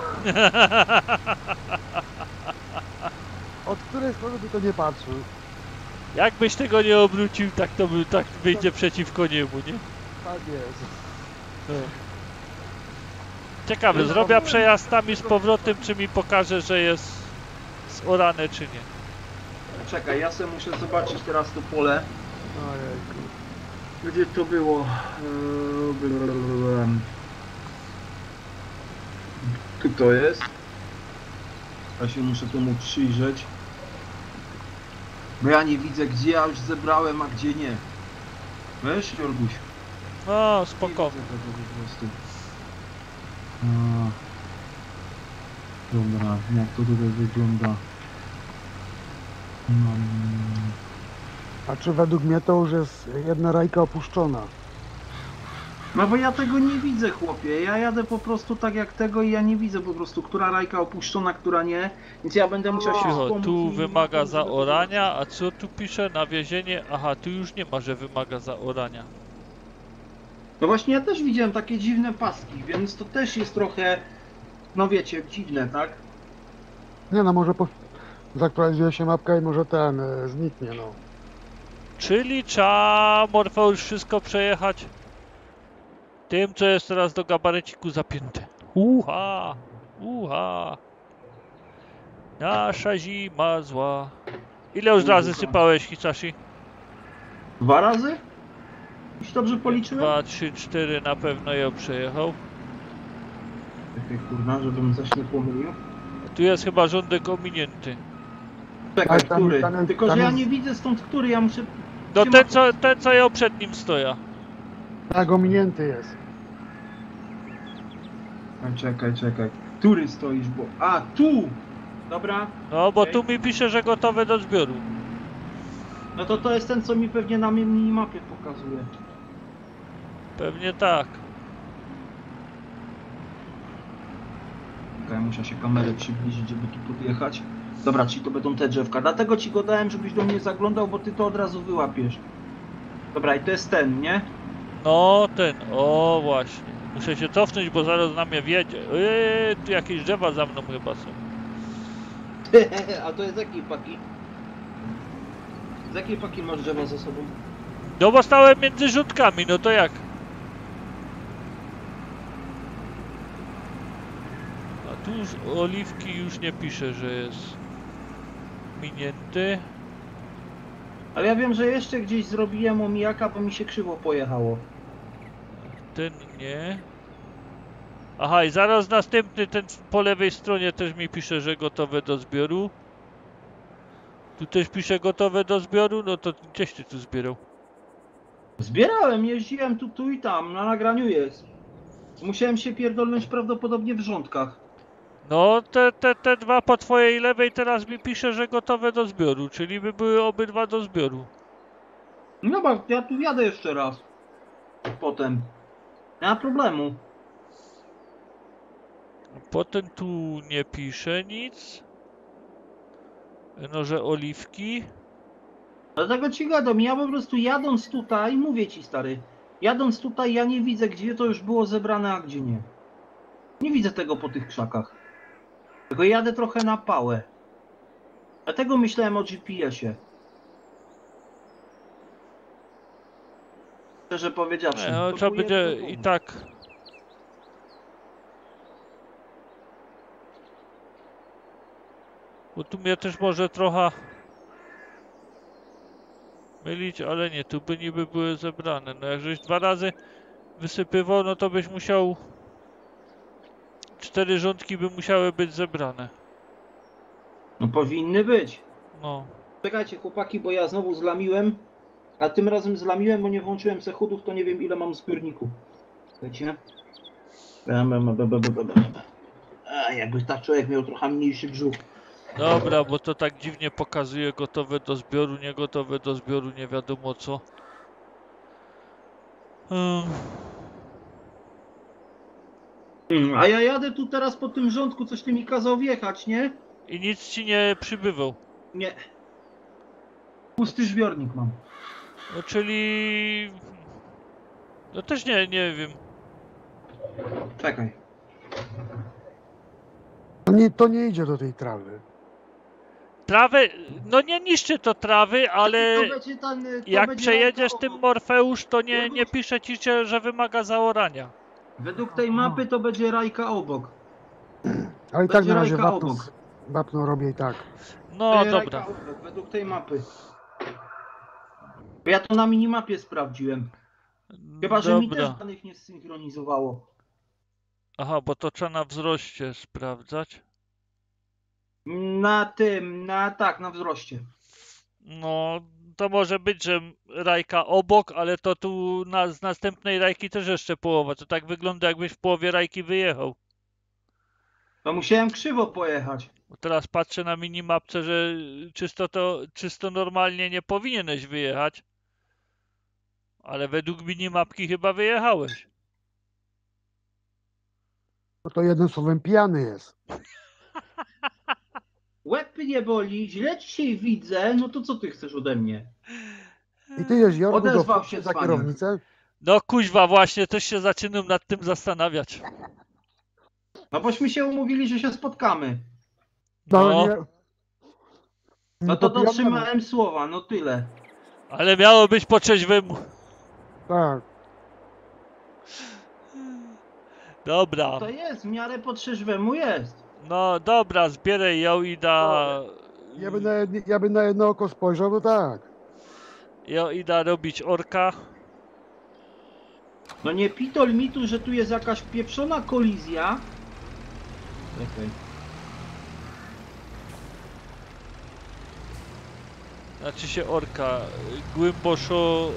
Od której strony by to nie patrzył? Jakbyś tego nie obrócił, tak to by, tak wyjdzie przeciwko niemu, nie? Tak jest. No. Ciekawe, zrobię przejazd tam i z powrotem, czy mi pokaże, że jest zorane, czy nie. Czekaj, ja sobie muszę zobaczyć teraz to pole, Ojejku. gdzie to było. Tu to jest. Ja się muszę temu przyjrzeć. Bo ja nie widzę, gdzie ja już zebrałem, a gdzie nie. Wiesz, Jorguś? No, spoko. Nie widzę tego po prostu. A. Dobra, jak to tutaj wygląda? A czy według mnie to już jest jedna rajka opuszczona? No bo ja tego nie widzę, chłopie. Ja jadę po prostu tak jak tego i ja nie widzę po prostu, która rajka opuszczona, która nie. Więc ja będę musiał się Cicho, wspomóc tu i- wymaga żeby to zaorania, a co tu pisze? Nawiezienie. Aha, tu już nie ma, że wymaga zaorania. No właśnie ja też widziałem takie dziwne paski, więc to też jest trochę, no wiecie, dziwne, tak? Nie no, może zaktualizuje się mapka i może ten zniknie, no. Czyli trzeba, Morfeusz, wszystko przejechać tym, co jest teraz do gabaryciku zapięte. Uha! Uha! Nasza zima zła. Ile już razy sypałeś, Hisashi? 2 razy? Jeśli dobrze policzyłem? 2, 3, 4 na pewno ją przejechał. Czekaj, kurna, żebym coś nie pomylił. Tu jest chyba rządek ominięty. Czekaj, Ale tam- który? tam- Tylko, tam że ja jest- nie widzę stąd który, ja muszę... No się ten co ją przed nim stoja. Tak, ominięty jest. Czekaj. Który stoisz, bo... A, tu! Dobra. No bo Okej. tu mi pisze, że gotowe do zbioru. No to jest ten, co mi pewnie na minimapie pokazuje. Pewnie tak. Okej, muszę się kamerę przybliżyć, żeby tu podjechać. Dobra, czyli to będą te drzewka. Dlatego ci go dałem, żebyś do mnie zaglądał, bo ty to od razu wyłapiesz. Dobra, i to jest ten, nie? No ten, o właśnie. Muszę się cofnąć, bo zaraz na mnie wjedzie. Tu jakieś drzewa za mną chyba są. A to jest z jakiej paki? Z jakiej paki masz drzewa za sobą? No bo stałem między rzutkami, no to jak? A tu z oliwki już nie pisze, że jest minięty. Ale ja wiem, że jeszcze gdzieś zrobiłem omijaka, bo mi się krzywo pojechało. Ten nie. Aha, i zaraz następny, ten po lewej stronie też mi pisze, że gotowe do zbioru. Tu też pisze gotowe do zbioru, no to gdzieś ty tu zbierał? Zbierałem, jeździłem tu i tam, na nagraniu jest. Musiałem się pierdolnąć prawdopodobnie w rządkach. No, te dwa po twojej lewej teraz mi pisze, że gotowe do zbioru, czyli by były obydwa do zbioru. No bo ja tu jadę jeszcze raz. Potem. Nie ma problemu. Potem tu nie pisze nic. No, że oliwki. Dlatego ci gadam, ja po prostu jadąc tutaj, mówię ci stary, jadąc tutaj ja nie widzę, gdzie to już było zebrane, a gdzie nie. Nie widzę tego po tych krzakach. Tylko jadę trochę na pałę. Dlatego myślałem o GPS-ie. Szczerze powiedziawszy. No, trzeba będzie i tak. Bo tu mnie też może trochę mylić, ale nie, tu by niby były zebrane. No jak żeś 2 razy wysypywał, no to byś musiał... 4 rządki by musiały być zebrane. No powinny być. No. Czekajcie chłopaki, bo ja znowu zlamiłem. A tym razem zlamiłem, bo nie włączyłem sechudów, to nie wiem ile mam zbiorników. Słuchajcie. A jakby tak człowiek miał trochę mniejszy brzuch. Dobra, bo to tak dziwnie pokazuje gotowe do zbioru, nie gotowe do zbioru, nie wiadomo co. A ja jadę tu teraz po tym rządku, coś ty mi kazał wjechać, nie? I nic ci nie przybywał. Nie. Pusty zbiornik mam. No czyli... No też nie wiem. Czekaj. To nie idzie do tej trawy. Trawę, no nie niszczy to trawy, ale To będzie to jak będzie przejedziesz rajka tym obok. Morfeusz, to nie pisze ci, że wymaga zaorania. Według tej mapy to będzie rajka obok. Ale i tak Będzie na razie rajka obok. wapno robię i tak. No Będzie dobra. rajka obok, według tej mapy. Bo ja to na minimapie sprawdziłem. Chyba, że mi też Dobra. danych nie zsynchronizowało. Aha, bo to trzeba na wzroście sprawdzać. Na tym, tak, na wzroście. No, to może być, że rajka obok, ale to tu z następnej rajki też jeszcze połowa. To tak wygląda, jakbyś w połowie rajki wyjechał. To musiałem krzywo pojechać. Bo teraz patrzę na minimapce, że czysto normalnie nie powinieneś wyjechać. Ale według minimapki chyba wyjechałeś. No to jednym słowem pijany jest. Łeb nie boli, źle dzisiaj widzę, no to co ty chcesz ode mnie? I ty jest Jorgu Odezwał się za cwaniak. kierownicę? No kuźwa, właśnie, też się zaczynam nad tym zastanawiać. No bośmy się umówili, że się spotkamy. No, No to pijany. dotrzymałem słowa, no tyle. ale miało być po trzeźwemu. Tak. Dobra, To jest, w miarę po trzeźwemu jest. no dobra, zbieraj ją i da... Ja bym na jedno oko spojrzał, bo tak. Ja idę robić orka. No nie pitol mi tu, że tu jest jakaś pieprzona kolizja. Czekaj. Znaczy się orka. Głęboszowanie.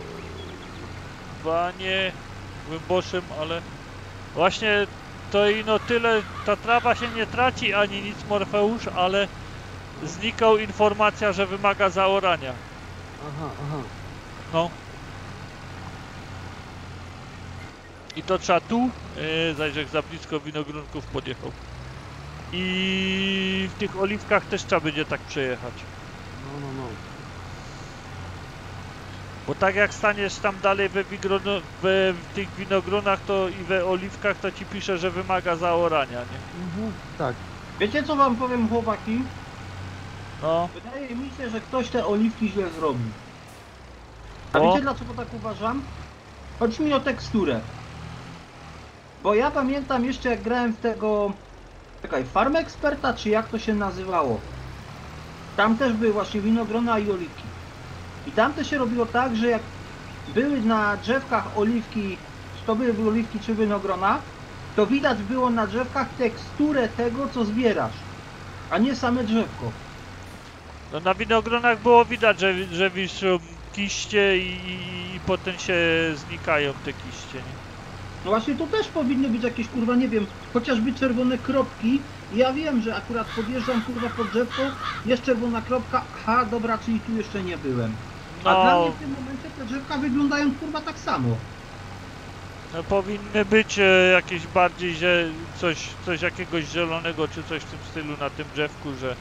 Głęboszym, ale... Właśnie to ino tyle... Ta trawa się nie traci ani nic, Morfeusz, ale... Znikał informacja, że wymaga zaorania. Aha. No. I to trzeba tu, zajrzeć za blisko winogronków podjechał. I w tych oliwkach też trzeba będzie tak przejechać. No. Bo tak jak staniesz tam dalej w tych winogronach, to i we oliwkach to ci pisze, że wymaga zaorania, nie? Tak. Wiecie co wam powiem, chłopaki? No. Wydaje mi się, że ktoś te oliwki źle zrobił. A O. wiecie dlaczego tak uważam? Chodzi mi o teksturę. Bo ja pamiętam jeszcze jak grałem w tego... Czekaj, Farm Experta, czy jak to się nazywało? Tam też były właśnie winogrona i oliwki. I tam też się robiło tak, że jak były na drzewkach oliwki, czy to były oliwki czy winogrona, to widać było na drzewkach teksturę tego, co zbierasz, a nie same drzewko. No na winogronach było widać, że wiszą kiście i potem się znikają te kiście, nie? No właśnie tu też powinny być jakieś kurwa, nie wiem, chociażby czerwone kropki. Ja wiem, że akurat podjeżdżam kurwa pod drzewko, jest czerwona kropka, aha, dobra, czyli tu jeszcze nie byłem. A No. dla mnie w tym momencie te drzewka wyglądają kurwa tak samo. No, powinny być jakieś bardziej, że coś jakiegoś zielonego czy coś w tym stylu na tym drzewku, że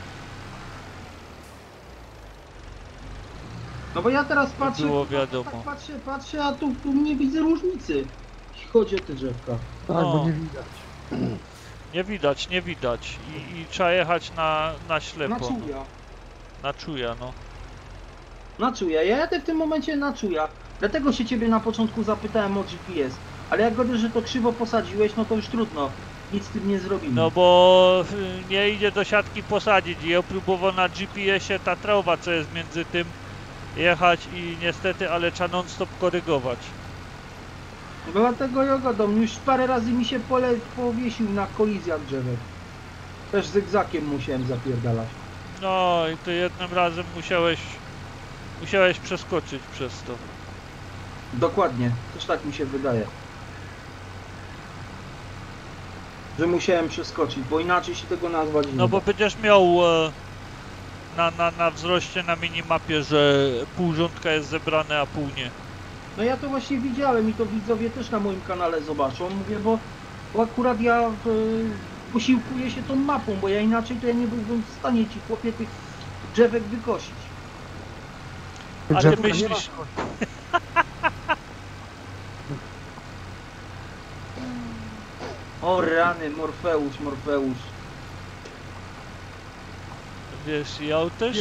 No bo ja teraz patrzę, było kurwa, wiadomo. tak patrzę, a tu nie widzę różnicy, jeśli chodzi o te drzewka. Tak, No. bo nie widać. nie widać i trzeba jechać na ślepo, Na no. czuja. Na czuja, no. Na czuja, ja jadę w tym momencie na czuja. Dlatego się ciebie na początku zapytałem o GPS. Ale jak godzisz, że to krzywo posadziłeś, no to już trudno. Nic z tym nie zrobimy. No bo nie idzie do siatki posadzić i ja próbował na GPS-ie ta trawa, co jest między tym, jechać i niestety, ale trzeba non-stop korygować. Dlatego ja gadam, już parę razy mi się pole powiesił na kolizjach drzewek. Też zygzakiem musiałem zapierdalać. No i to jednym razem musiałeś przeskoczyć przez to. Dokładnie, też tak mi się wydaje. Że musiałem przeskoczyć, bo inaczej się tego nazwać nie No bo da. będziesz miał na wzroście na minimapie, że pół rządka jest zebrane, a pół nie. No ja to właśnie widziałem i to widzowie też na moim kanale zobaczą. Mówię, bo akurat ja posiłkuję się tą mapą, bo ja inaczej to ja nie byłbym w stanie ci chłopie tych drzewek wykosić. A ty Drzewka nie myślisz, O rany, Morfeusz. wiesz, ja też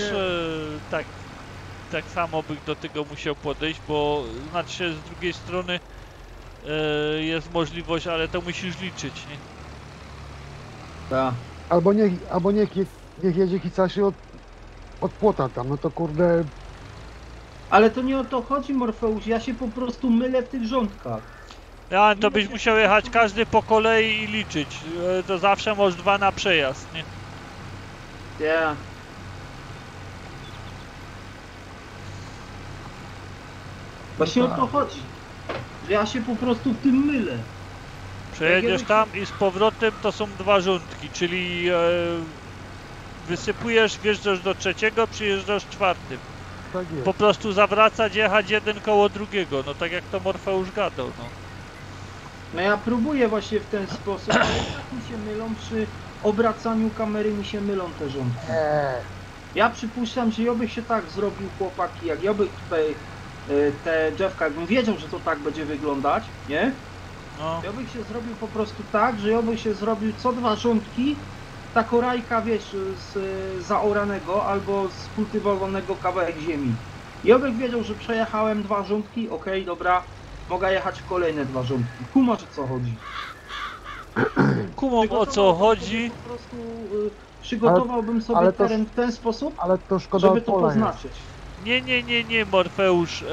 tak samo bych do tego musiał podejść, bo znaczy z drugiej strony jest możliwość, ale to musisz liczyć, nie? Tak. Albo niech jedzie Hicashi od płota tam, no to kurde... Ale to nie o to chodzi, Morfeusz, ja się po prostu mylę w tych rządkach. Ja, to byś musiał jechać każdy po kolei i liczyć. To zawsze masz 2 na przejazd, nie? Ja. Właśnie o to chodzi. Że ja się po prostu w tym mylę. Przejedziesz tam i z powrotem to są 2 rządki, czyli wysypujesz, wjeżdżasz do trzeciego, przyjeżdżasz czwartym. Tak jest. Po prostu zawracać, jechać jeden koło drugiego, no tak jak to Morfeusz gadał, no. No ja próbuję właśnie w ten sposób, ale tak mi się mylą, przy obracaniu kamery mi się mylą te rządki. Ja przypuszczam, że ja bych się tak zrobił, chłopaki, jak ja bych tutaj te drzewka, jakbym wiedział, że to tak będzie wyglądać, nie? No, Ja bych się zrobił po prostu tak, że ja bych się zrobił co 2 rządki, ta korajka, wiesz, z zaoranego albo z kultywowanego kawałek ziemi. Ja bych wiedział, że przejechałem 2 rządki, okej, dobra, mogę jechać w kolejne 2 rządki. Kumasz o co chodzi. kumam o co chodzi. Po prostu przygotowałbym sobie ale to- teren w ten sposób, Ale to szkoda żeby to pola jest. poznaczyć. Nie, Morfeusz.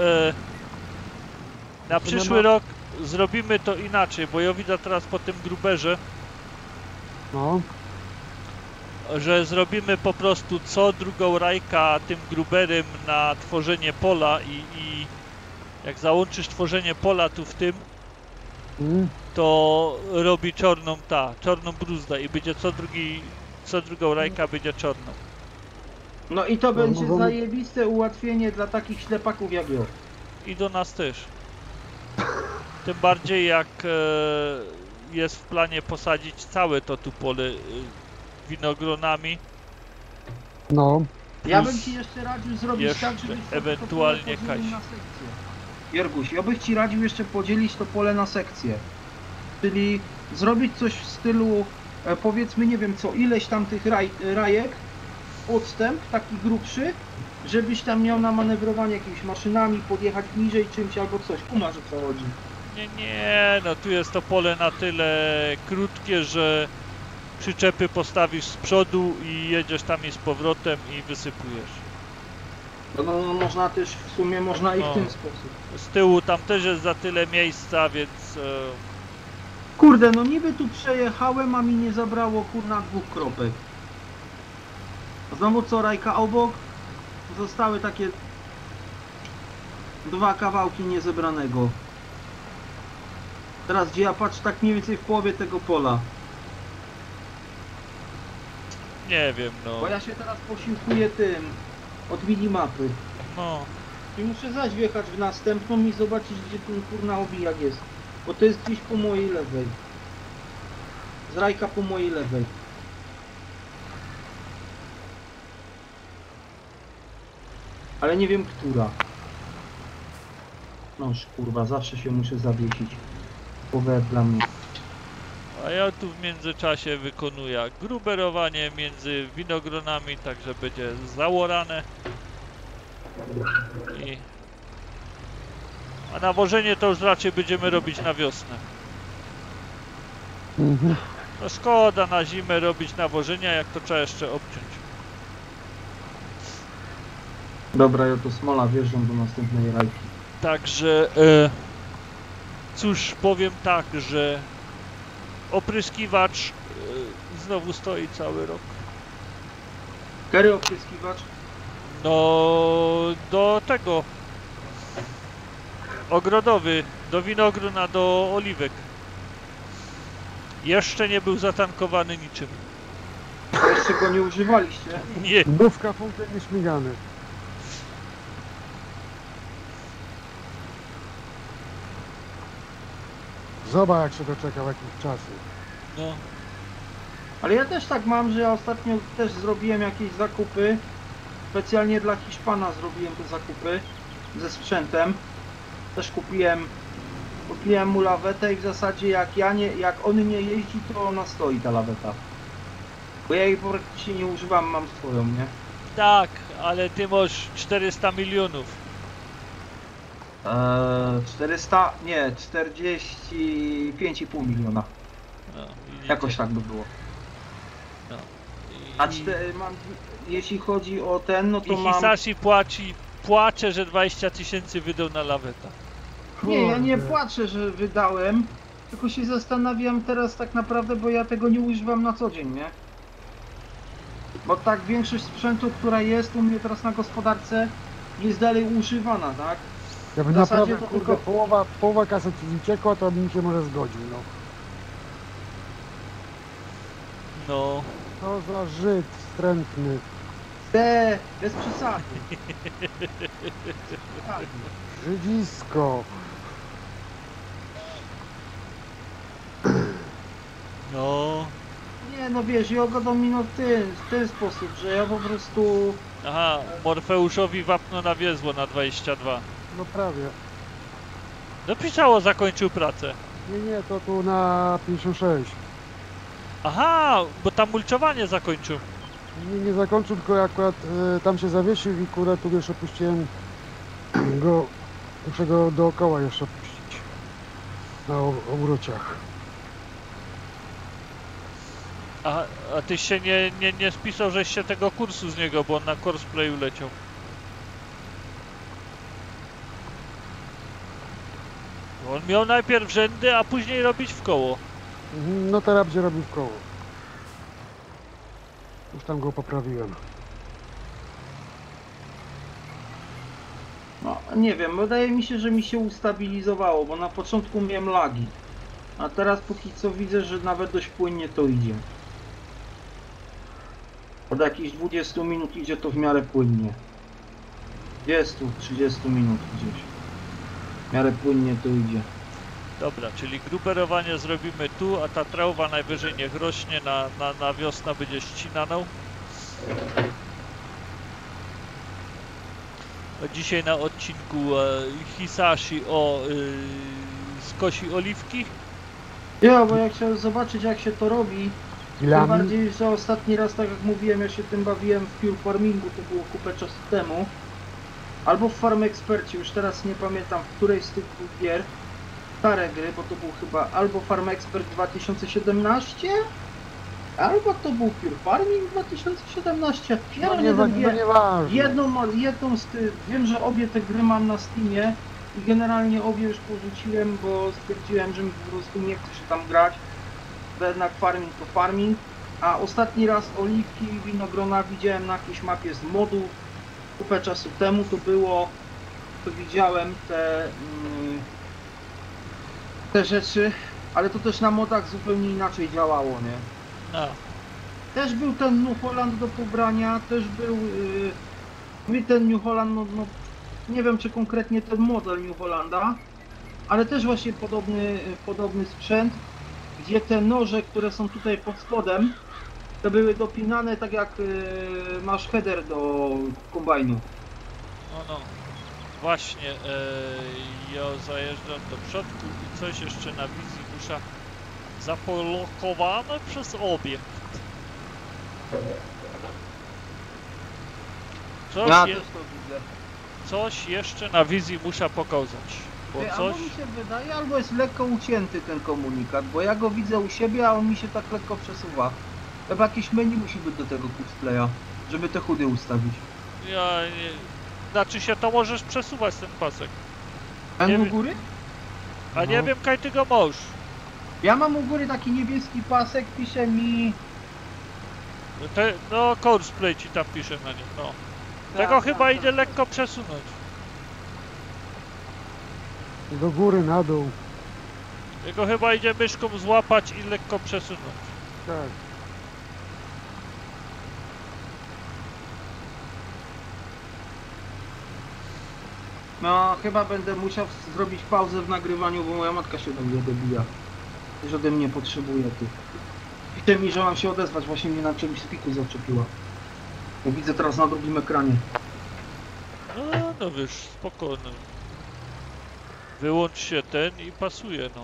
Na przyszły rok zrobimy to inaczej, bo ja widzę teraz po tym gruberze, No, że zrobimy po prostu co drugą rajka tym gruberem na tworzenie pola i jak załączysz tworzenie pola tu w tym, to robi czarną bruzdę i będzie co drugą rajka będzie czarną. No i to No, będzie możemy- zajebiste ułatwienie dla takich ślepaków jak ja. I do nas też. Tym bardziej jak jest w planie posadzić całe to tu pole winogronami. no. Ja Plus bym ci jeszcze radził zrobić jeszcze tak, żebyś to ewentualnie pole podzielił Kaś. na sekcje. Jorguś, ja bych ci radził jeszcze podzielić to pole na sekcje. Czyli zrobić coś w stylu, powiedzmy, nie wiem co, ileś tam tych rajek, odstęp taki grubszy, żebyś tam miał na manewrowanie jakimiś maszynami, podjechać niżej czymś albo coś. Kumasz o co chodzi. Nie, no tu jest to pole na tyle krótkie, że przyczepy postawisz z przodu i jedziesz tam i z powrotem i wysypujesz. No, można też, w sumie można i w No. ten sposób. Z tyłu tam też jest za tyle miejsca, więc Kurde, no niby tu przejechałem, a mi nie zabrało kurna 2 kropek. Znowu co, rajka obok? Zostały takie 2 kawałki niezebranego. Teraz gdzie ja patrzę tak mniej więcej w połowie tego pola. Nie wiem, no. Bo ja się teraz posiłkuję tym od minimapy. No. I muszę zaś wjechać w następną i zobaczyć, gdzie ten kurna obijak jest. Bo to jest gdzieś po mojej lewej. Z rajka po mojej lewej. Ale nie wiem, która. Noż kurwa, zawsze się muszę zawiesić. Power dla mnie. A ja tu w międzyczasie wykonuję gruberowanie między winogronami, także będzie zaorane. A nawożenie to już raczej będziemy robić na wiosnę. Mhm. No szkoda na zimę robić nawożenia, jak to trzeba jeszcze obciąć. Dobra, ja to smola wjeżdżam do następnej rajki. Także cóż, powiem tak, że opryskiwacz znowu stoi cały rok. Kery opryskiwacz? No do tego ogrodowy, do winogrona, do oliwek. Jeszcze nie był zatankowany niczym. Jeszcze go nie używaliście? Nie. Bówka funkcjon nieśmigany. Zobacz, jak się doczekał jakichś czasów. No. Ale ja też tak mam, że ja ostatnio też zrobiłem jakieś zakupy. Specjalnie dla Hiszpana zrobiłem te zakupy ze sprzętem. Też kupiłem mu lawetę i w zasadzie jak on nie jeździ, to ona stoi, ta laweta. Bo ja jej praktycznie nie używam, mam swoją, nie? Tak, ale ty masz 400 milionów. 400, nie, 45,5 miliona. No, widzicie. Jakoś tak by było. No. A jeśli chodzi o ten, no to I mam... Hisashi płacze, że 20 000 wydał na laweta. Nie, ja nie Kurde. płaczę, że wydałem, tylko się zastanawiam teraz tak naprawdę, bo ja tego nie używam na co dzień, nie? Bo tak większość sprzętu, która jest u mnie teraz na gospodarce, jest dalej używana, tak? Jakby W zasadzie naprawdę, to kurde, tylko- połowa kasy ci uciekła, to bym się może zgodził, no. No. Co za Żyd wstrętny. Bez przesady. Tak. Żydzisko. No. Nie, no wiesz, ja go domino w ten sposób, że ja po prostu... Aha, Morfeuszowi wapno nawiezło na 22. No prawie. Dopisało, zakończył pracę. Nie, to tu na 56. Aha, bo tam mulczowanie zakończył. Nie zakończył, tylko akurat tam się zawiesił i kurde tu jeszcze puściłem go, muszę go dookoła jeszcze puścić na obróciach. A tyś się nie spisał, żeś się tego kursu z niego, bo on na Courseplayu leciał. On miał najpierw rzędy, a później robić w koło. No teraz będzie robił w koło. Już tam go poprawiłem. No, nie wiem, wydaje mi się, że mi się ustabilizowało, bo na początku miałem lagi. A teraz póki co widzę, że nawet dość płynnie to idzie. Od jakichś 20 minut idzie to w miarę płynnie. 20-30 minut gdzieś. W miarę płynnie to idzie. Dobra, czyli gruberowanie zrobimy tu, a ta trawa najwyżej niech rośnie, na wiosnę będzie ścinaną. Dzisiaj na odcinku Hisashi skosi oliwki. Ja, bo ja chciałem zobaczyć, jak się to robi. Tym Ilami? bardziej, że ostatni raz, tak jak mówiłem, ja się tym bawiłem w Pure Farmingu, to było kupę czasu temu. Albo w Farm Expercie, już teraz nie pamiętam, w której z tych dwóch gier. Stare gry, bo to był chyba albo Farm Expert 2017, albo to był Pure Farming 2017. Ja No nie nie, wiem, no nieważne. jedną z tych, wiem, że obie te gry mam na Steamie i generalnie obie już porzuciłem, bo stwierdziłem, że mi po prostu nie chce się tam grać. To jednak farming to farming. A ostatni raz oliwki i winogrona widziałem na jakiejś mapie z modów. Kupę czasu temu to było, to widziałem te te rzeczy, ale to też na modach zupełnie inaczej działało, nie? No. Też był ten New Holland do pobrania, też był ten New Holland, no nie wiem czy konkretnie ten model New Hollanda, ale też właśnie podobny sprzęt, gdzie te noże, które są tutaj pod spodem, to były dopinane tak jak masz header do kombajnu. No. Właśnie, ja zajeżdżam do przodku i coś jeszcze na wizji musza zapolokowane przez obiekt. Ja też to widzę. Coś jeszcze na wizji muszę pokazać. Bo coś... Albo mi się wydaje, albo jest lekko ucięty ten komunikat, bo ja go widzę u siebie, a on mi się tak lekko przesuwa. Chyba jakieś menu musi być do tego displaya, żeby te chudy ustawić. Ja nie... Znaczy się to możesz przesuwać ten pasek. Ten u wiem. góry? A nie wiem, kaj ty go możesz. Ja mam u góry taki niebieski pasek, pisze mi... No courseplay ci tam pisze na nim, no. Tego chyba idzie lekko przesunąć. Do góry, na dół. Jego chyba idzie myszką złapać i lekko przesunąć. Tak. No, chyba będę musiał zrobić pauzę w nagrywaniu, bo moja matka się do mnie dobija. Już ode mnie potrzebuje tu. Pisze mi, że mam się odezwać, właśnie mnie na czymś z piku zaczepiła. Bo widzę teraz na drugim ekranie. No wiesz, spokojnie. Wyłącz się ten i pasuje, no.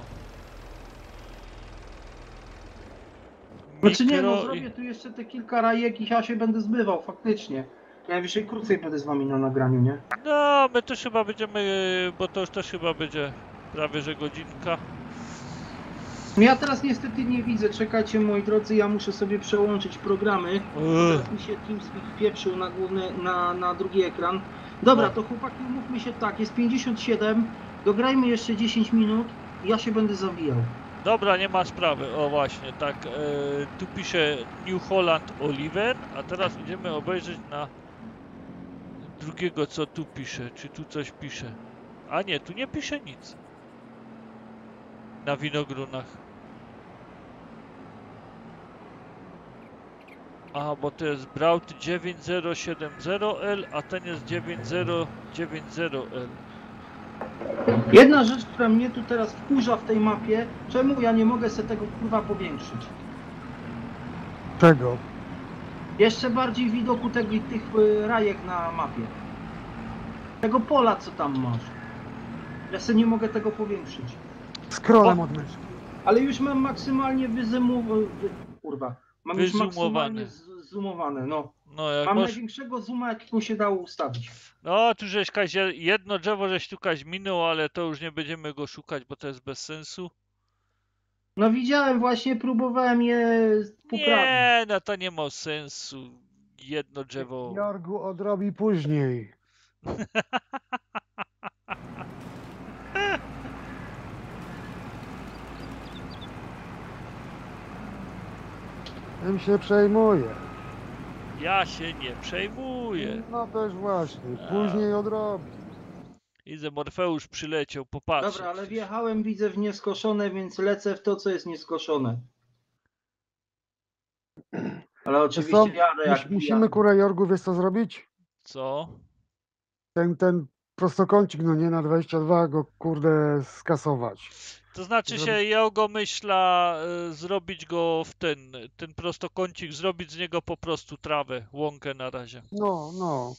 Znaczy nie, no Mikro zrobię tu jeszcze te kilka rajek i ja się będę zbywał, faktycznie. Najwyżej krócej będę z wami na nagraniu, nie? No, my też chyba będziemy, bo to już też chyba będzie prawie że godzinka. Ja teraz niestety nie widzę, czekajcie moi drodzy, ja muszę sobie przełączyć programy. Teraz mi się TeamSpeak wpieprzył na główny, na drugi ekran. Dobra, No. to chłopaki, umówmy się tak, jest 57, dograjmy jeszcze 10 minut i ja się będę zawijał. Dobra, nie ma sprawy. O właśnie, tak. Tu pisze New Holland Oliver, a teraz idziemy obejrzeć na drugiego, co tu pisze. Czy tu coś pisze? A nie, tu nie pisze nic. Na winogronach. Aha, bo to jest Braut 9070L, a ten jest 9090L. Jedna rzecz, która mnie tu teraz wkurza w tej mapie, czemu ja nie mogę sobie tego kurwa powiększyć? Czego? Jeszcze bardziej widoku tych rajek na mapie. Tego pola, co tam masz. Ja sobie nie mogę tego powiększyć. Scrollem od myszki. Ale już mam maksymalnie kurwa. Mam już maksymalnie zoomowane, no. No, jak Mam masz... największego zooma, jakiego się dało ustawić. No, tu żeś Kaś, jedno drzewo żeś tu Kaś minął, ale to już nie będziemy go szukać, bo to jest bez sensu. No widziałem właśnie, próbowałem je poprawić. Nie, no to nie ma sensu. Jedno drzewo. Jorgu odrobi później. Tym się przejmuje. Ja się nie przejmuję. No też właśnie, później odrobi. Widzę, Morfeusz przyleciał, popatrz. Dobra, ale wjechałem, widzę w nieskoszone, więc lecę w to, co jest nieskoszone. Ale oczywiście jadę jak Musimy kurę Jorgu, wiesz co zrobić? Co? Ten prostokącik, no nie na 22 go kurde skasować. To znaczy się, ja go myślę zrobić go w ten prostokącik, zrobić z niego po prostu trawę, łąkę na razie. No.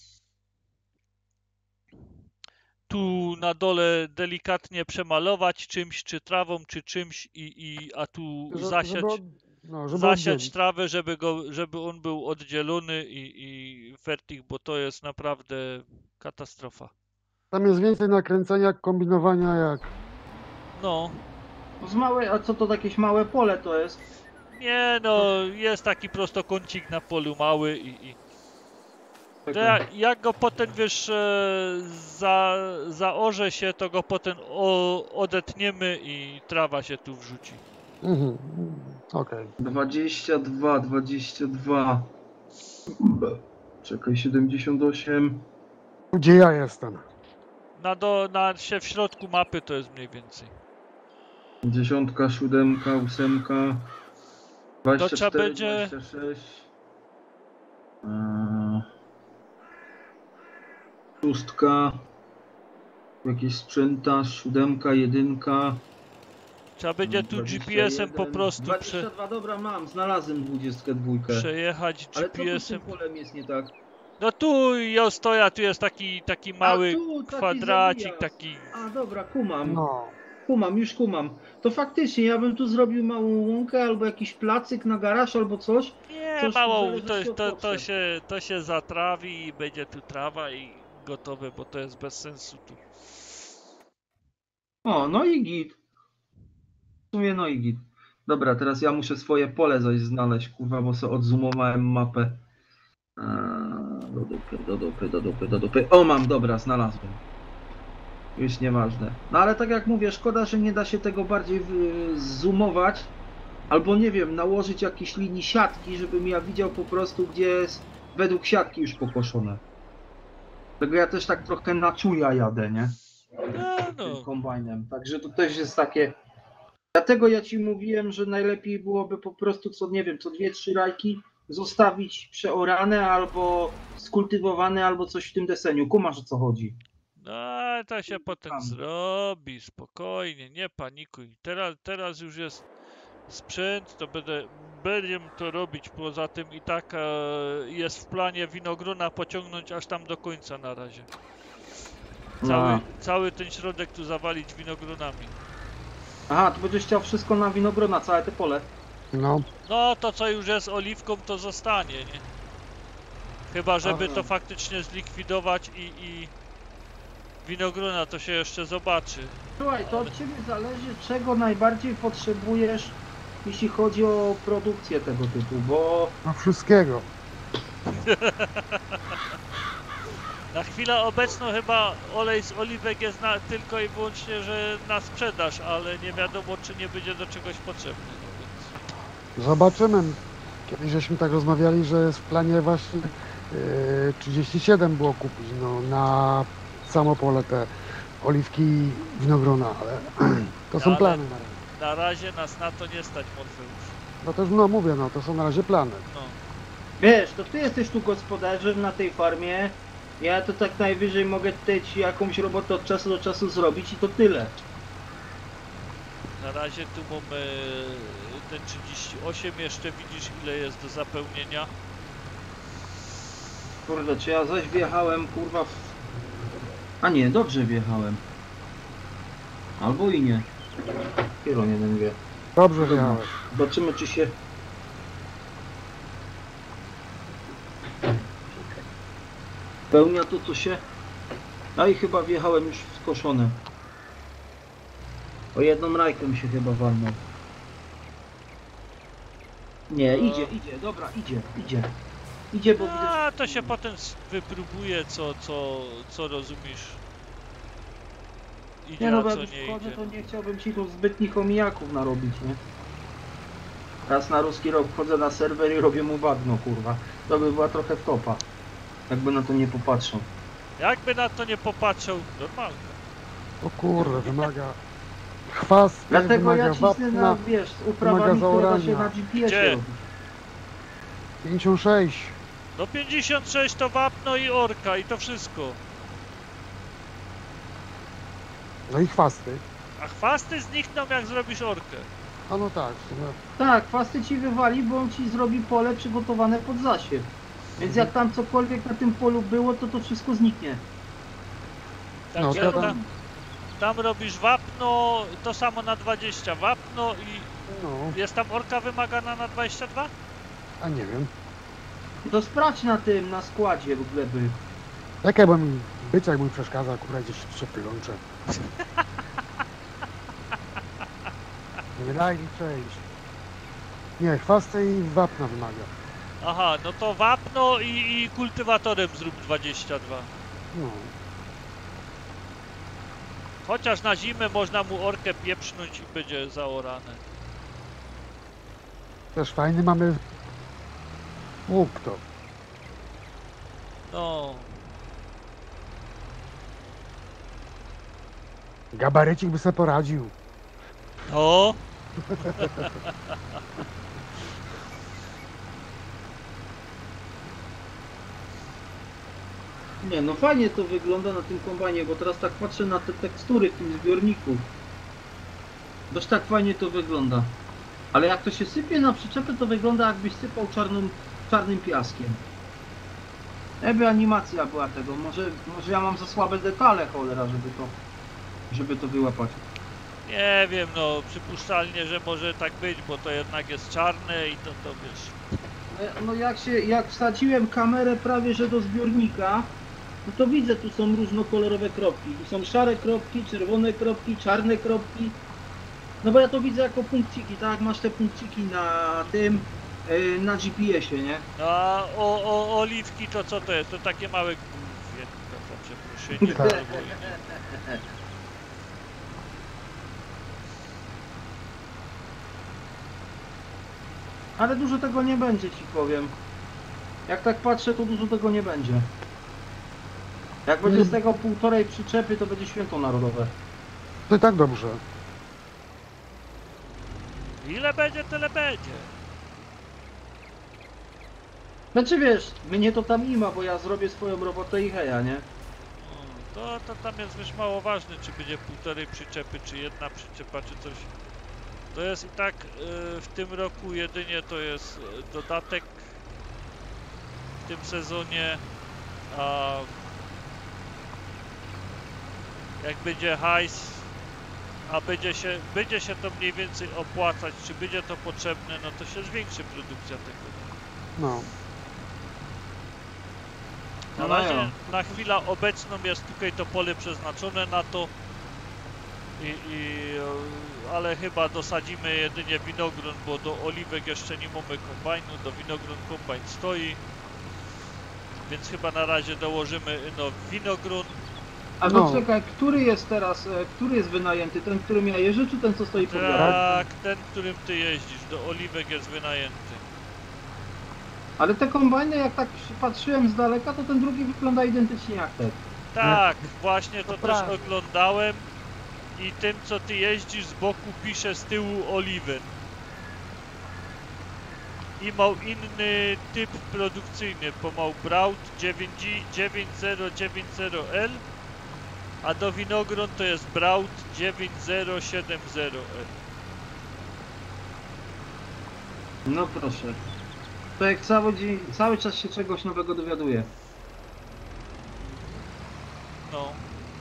Tu na dole delikatnie przemalować czymś, czy trawą, czy czymś a tu zasiać, żeby zasiać oddzielić. trawę, żeby on był oddzielony i fertig, bo to jest naprawdę katastrofa. Tam jest więcej nakręcenia, kombinowania jak... No. Z małe, a co to jakieś małe pole to jest? Nie no, jest taki prostokącik na polu mały i... To jak go potem, wiesz, zaorze się, to go potem odetniemy i trawa się tu wrzuci. Okej. 22. Czekaj, 78. Gdzie ja jestem? W środku mapy to jest mniej więcej. Dziesiątka, siódemka, ósemka, 24, trzeba będzie- 26. Szóstka. Jakieś sprzęta, siódemka, jedynka. Trzeba będzie tu 21, GPS-em po prostu 22, dobra, mam, znalazłem 22. przejechać Ale co tu z tym GPS-em. polem jest nie tak? No tu ja stoję, tu jest taki mały tu taki kwadracik, zawijas. taki... A dobra, kumam. No. Już kumam. To faktycznie, ja bym tu zrobił małą łąkę, albo jakiś placyk na garaż, albo coś. Nie, Coś w mało, zależności od potrzeb. to się zatrawi i będzie tu trawa i gotowe, bo to jest bez sensu tu. O, no i git. W sumie no i git. Dobra, teraz ja muszę swoje pole coś znaleźć, kurwa, bo sobie odzoomowałem mapę. Do dupy. O, mam, dobra, znalazłem. Już nieważne. No ale tak jak mówię, szkoda, że nie da się tego bardziej zoomować. Albo nie wiem, nałożyć jakieś linii siatki, żebym ja widział po prostu, gdzie jest według siatki już pokoszone. Tego ja też tak trochę na czuja jadę, nie? Tym No. kombajnem. Także to też jest takie... Dlatego ja ci mówiłem, że najlepiej byłoby po prostu co, nie wiem, co 2-3 rajki zostawić przeorane albo skultywowane, albo coś w tym deseniu. Kumasz, o co chodzi? No, to się potem Tam. zrobi, spokojnie, nie panikuj. Teraz już jest sprzęt, to będę to robić. Poza tym i tak jest w planie winogrona pociągnąć aż tam do końca na razie. Cały ten środek tu zawalić winogronami. Aha, to będziesz chciał wszystko na winogrona, całe te pole. No. No, to co już jest oliwką, to zostanie, nie? Chyba, żeby Aha. to faktycznie zlikwidować i winogrona to się jeszcze zobaczy. Słuchaj, to od ciebie zależy, czego najbardziej potrzebujesz, jeśli chodzi o produkcję tego typu, bo... No wszystkiego. Na chwilę obecną chyba olej z oliwek jest tylko i wyłącznie, że na sprzedaż, ale nie wiadomo, czy nie będzie do czegoś potrzebny. No więc... Zobaczymy. Kiedyś żeśmy tak rozmawiali, że jest w planie właśnie 37 było kupić, no, na samo pole te oliwki i winogrona, ale to są Ale- plany na razie. Na razie nas na to nie stać, Morfeusz. No też no mówię, no to są na razie plany. No. Wiesz, to ty jesteś tu gospodarzem na tej farmie, ja to tak najwyżej mogę tutaj ci jakąś robotę od czasu do czasu zrobić i to tyle. Na razie tu mamy ten 38, jeszcze widzisz ile jest do zapełnienia. Kurde, czy ja zaś wjechałem, kurwa, w... A nie, dobrze wjechałem. Albo i nie. Kieron jeden wie. Dobrze wjechałeś. Zobaczymy, czy się... Pełnia to, co się... No i chyba wjechałem już w skoszone. O jedną rajkę mi się chyba walnął. Nie, idzie, dobra, idzie. Idzie, bo widać... A to się potem wypróbuje, co rozumiesz. Idzie, Nie no, a bo co jak nie już wchodzę, idzie. to nie chciałbym ci tu zbytnich omijaków narobić, nie? Raz na ruski rok wchodzę na serwer i robię mu bagno, kurwa. To by była trochę wtopa. Jakby na to nie popatrzał. Jakby na to nie popatrzył, normalnie. O kurde, wymaga chwast, Dlatego ja wymaga cisnę na, wapna, wiesz, z uprawami, które da się zaorania. na GPS-ie Gdzie? robić. 56. No 56 to wapno i orka i to wszystko. No i chwasty. A chwasty znikną jak zrobisz orkę. A no tak, w sumie. Tak, chwasty ci wywali, bo on ci zrobi pole przygotowane pod zasiew. Więc jak tam cokolwiek na tym polu było, to to wszystko zniknie. No Także to tam, tam, tam robisz wapno, to samo na 20 wapno i no, jest tam orka wymagana na 22? a nie wiem. To sprawdź na tym, na składzie gleby. Jak jakbym byczek mój przeszkadza, akurat gdzieś się plącze. Nie daj mi przejść. Nie, chwasty i wapna wymaga. Aha, no to wapno i kultywatorem zrób 22. No, Chociaż na zimę można mu orkę pieprznąć i będzie zaorane. też fajny mamy łuk to. No, Gabarycik by sobie poradził. O! Nie, no fajnie to wygląda na tym kombajnie, bo teraz tak patrzę na te tekstury w tym zbiorniku. Dość tak fajnie to wygląda. Ale jak to się sypie na przyczepę, to wygląda jakbyś sypał czarnym piaskiem. Jakby animacja była tego. Może ja mam za słabe detale, cholera, żeby to wyłapać. Nie wiem, no przypuszczalnie, że może tak być, bo to jednak jest czarne i to wiesz. No jak wsadziłem kamerę prawie że do zbiornika, no to widzę, tu są różnokolorowe kropki. Tu są szare kropki, czerwone kropki, czarne kropki. No bo ja to widzę jako punkciki, tak? Masz te punkciki na tym, na GPS-ie, nie? No a oliwki to co to jest? To takie małe głównie, za przeproszeniem. Tak. Ale dużo tego nie będzie, ci powiem. Jak tak patrzę, to dużo tego nie będzie. Jak będzie z tego półtorej przyczepy, to będzie święto narodowe. To i tak dobrze. Ile będzie, tyle będzie. Znaczy wiesz, mnie to tam nie ma, bo ja zrobię swoją robotę i heja, nie? To tam jest wiesz mało ważne, czy będzie półtorej przyczepy, czy jedna przyczepa, czy coś. To jest i tak w tym roku jedynie to jest dodatek w tym sezonie, a jak będzie hajs, a będzie się to mniej więcej opłacać, czy będzie to potrzebne, no to się zwiększy produkcja tego. No. Na No razie, ja. na chwilę obecną jest tutaj to pole przeznaczone na to, ale chyba dosadzimy jedynie winogron, bo do oliwek jeszcze nie mamy kombajnu, do winogron kombajn stoi, więc chyba na razie dołożymy no winogron. A No. no czekaj, który jest teraz, który jest wynajęty? Ten, którym ja jeżdżę, czy ten, co stoi pod garażem? Tak, ten, którym ty jeździsz, do oliwek jest wynajęty. Ale te kombajny, jak tak patrzyłem z daleka, to ten drugi wygląda identycznie jak ten. Tak, właśnie to też prawda. oglądałem i tym, co ty jeździsz z boku pisze z tyłu Oliver. I ma inny typ produkcyjny, pomał Braut 9090L, a do winogron to jest Braut 9070L. No proszę. To jak cały czas się czegoś nowego dowiaduję. No,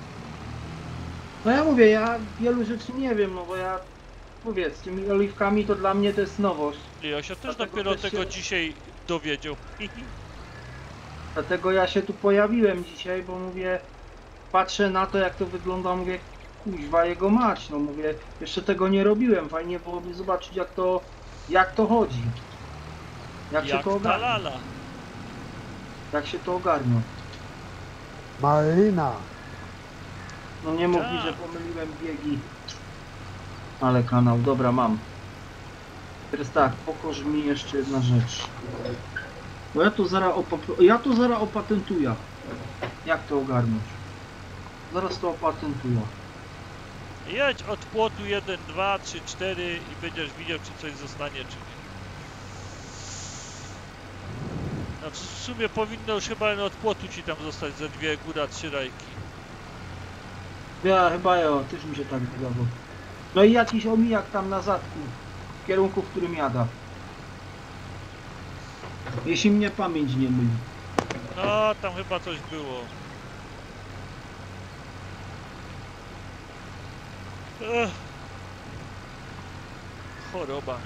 No ja mówię, ja wielu rzeczy nie wiem, no bo ja mówię, z tymi oliwkami to dla mnie to jest nowość. ja się też Dlatego dopiero też tego się- dzisiaj dowiedział. Dlatego ja się tu pojawiłem dzisiaj, bo mówię, patrzę na to jak to wygląda, mówię, kuźwa jego mać, no mówię, jeszcze tego nie robiłem, fajnie byłoby zobaczyć jak to chodzi. Jak się Jak to ta ogarnia. lala. Jak się to ogarnia. Malina. No nie mów mi, Tak. że pomyliłem biegi. Ale kanał, dobra mam. Teraz tak, pokaż mi jeszcze jedna rzecz. Bo ja to zaraz opatentuję. Jak to ogarnąć? Zaraz to opatentuję. Jedź od płotu 1, 2, 3, 4 i będziesz widział, czy coś zostanie, czy nie. No w sumie powinno już chyba od płotu ci tam zostać ze 2 góra 3 rajki. Ja chyba też mi się tak wydawało. No i jakiś omijak tam na zadku. W kierunku, w którym jada. Jeśli mnie pamięć nie myli. No, tam chyba coś było. Ech. Choroba.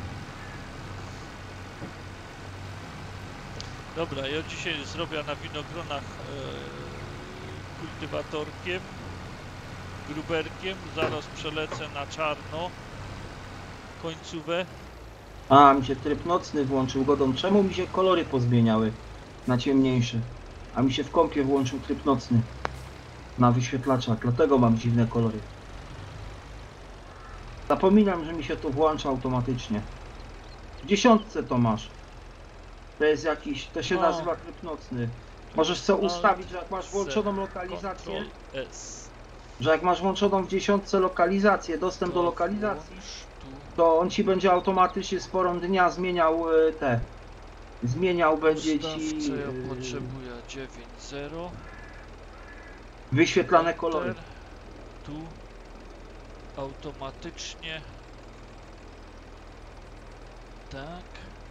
Dobra, ja dzisiaj zrobię na winogronach kultywatorkiem, gruberkiem, zaraz przelecę na czarno, końcówę. A, mi się tryb nocny włączył, godą. Czemu mi się kolory pozmieniały na ciemniejsze? A mi się w kompie włączył tryb nocny na wyświetlaczach, dlatego mam dziwne kolory. Zapominam, że mi się to włącza automatycznie. W 10 to masz. To jest jakiś, to się O. nazywa tryb nocny. Możesz sobie ustawić, że jak masz włączoną lokalizację, Ctrl S. że jak masz włączoną w 10 lokalizację, dostęp do lokalizacji, to on ci będzie automatycznie z porą dnia zmieniał będzie ci co ja potrzebuję? 9.0. wyświetlane kolory. Tu automatycznie. Tak.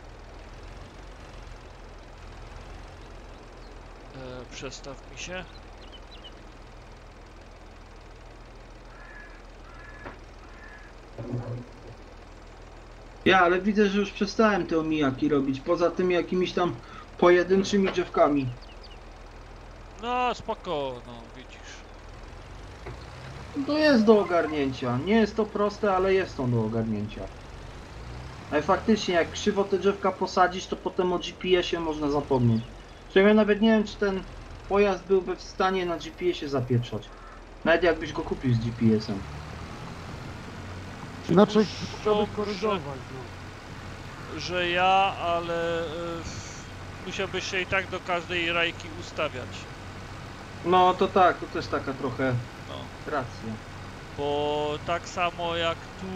Przestaw mi się. Ja, ale widzę, że już przestałem te omijaki robić, poza tymi jakimiś tam pojedynczymi drzewkami. No spoko, no widzisz. To jest do ogarnięcia. Nie jest to proste, ale jest to do ogarnięcia. Ale faktycznie, jak krzywo te drzewka posadzisz, to potem o GPS-ie można zapomnieć. Przynajmniej nawet nie wiem, czy ten pojazd byłby w stanie na GPS-ie zapieprzać. Nawet jakbyś go kupił z GPS-em. Znaczy, Muszą, trzeba by korygować, no. że ja, ale musiałbyś się i tak do każdej rajki ustawiać. No to tak, to też taka trochę No. racja. Bo tak samo jak tu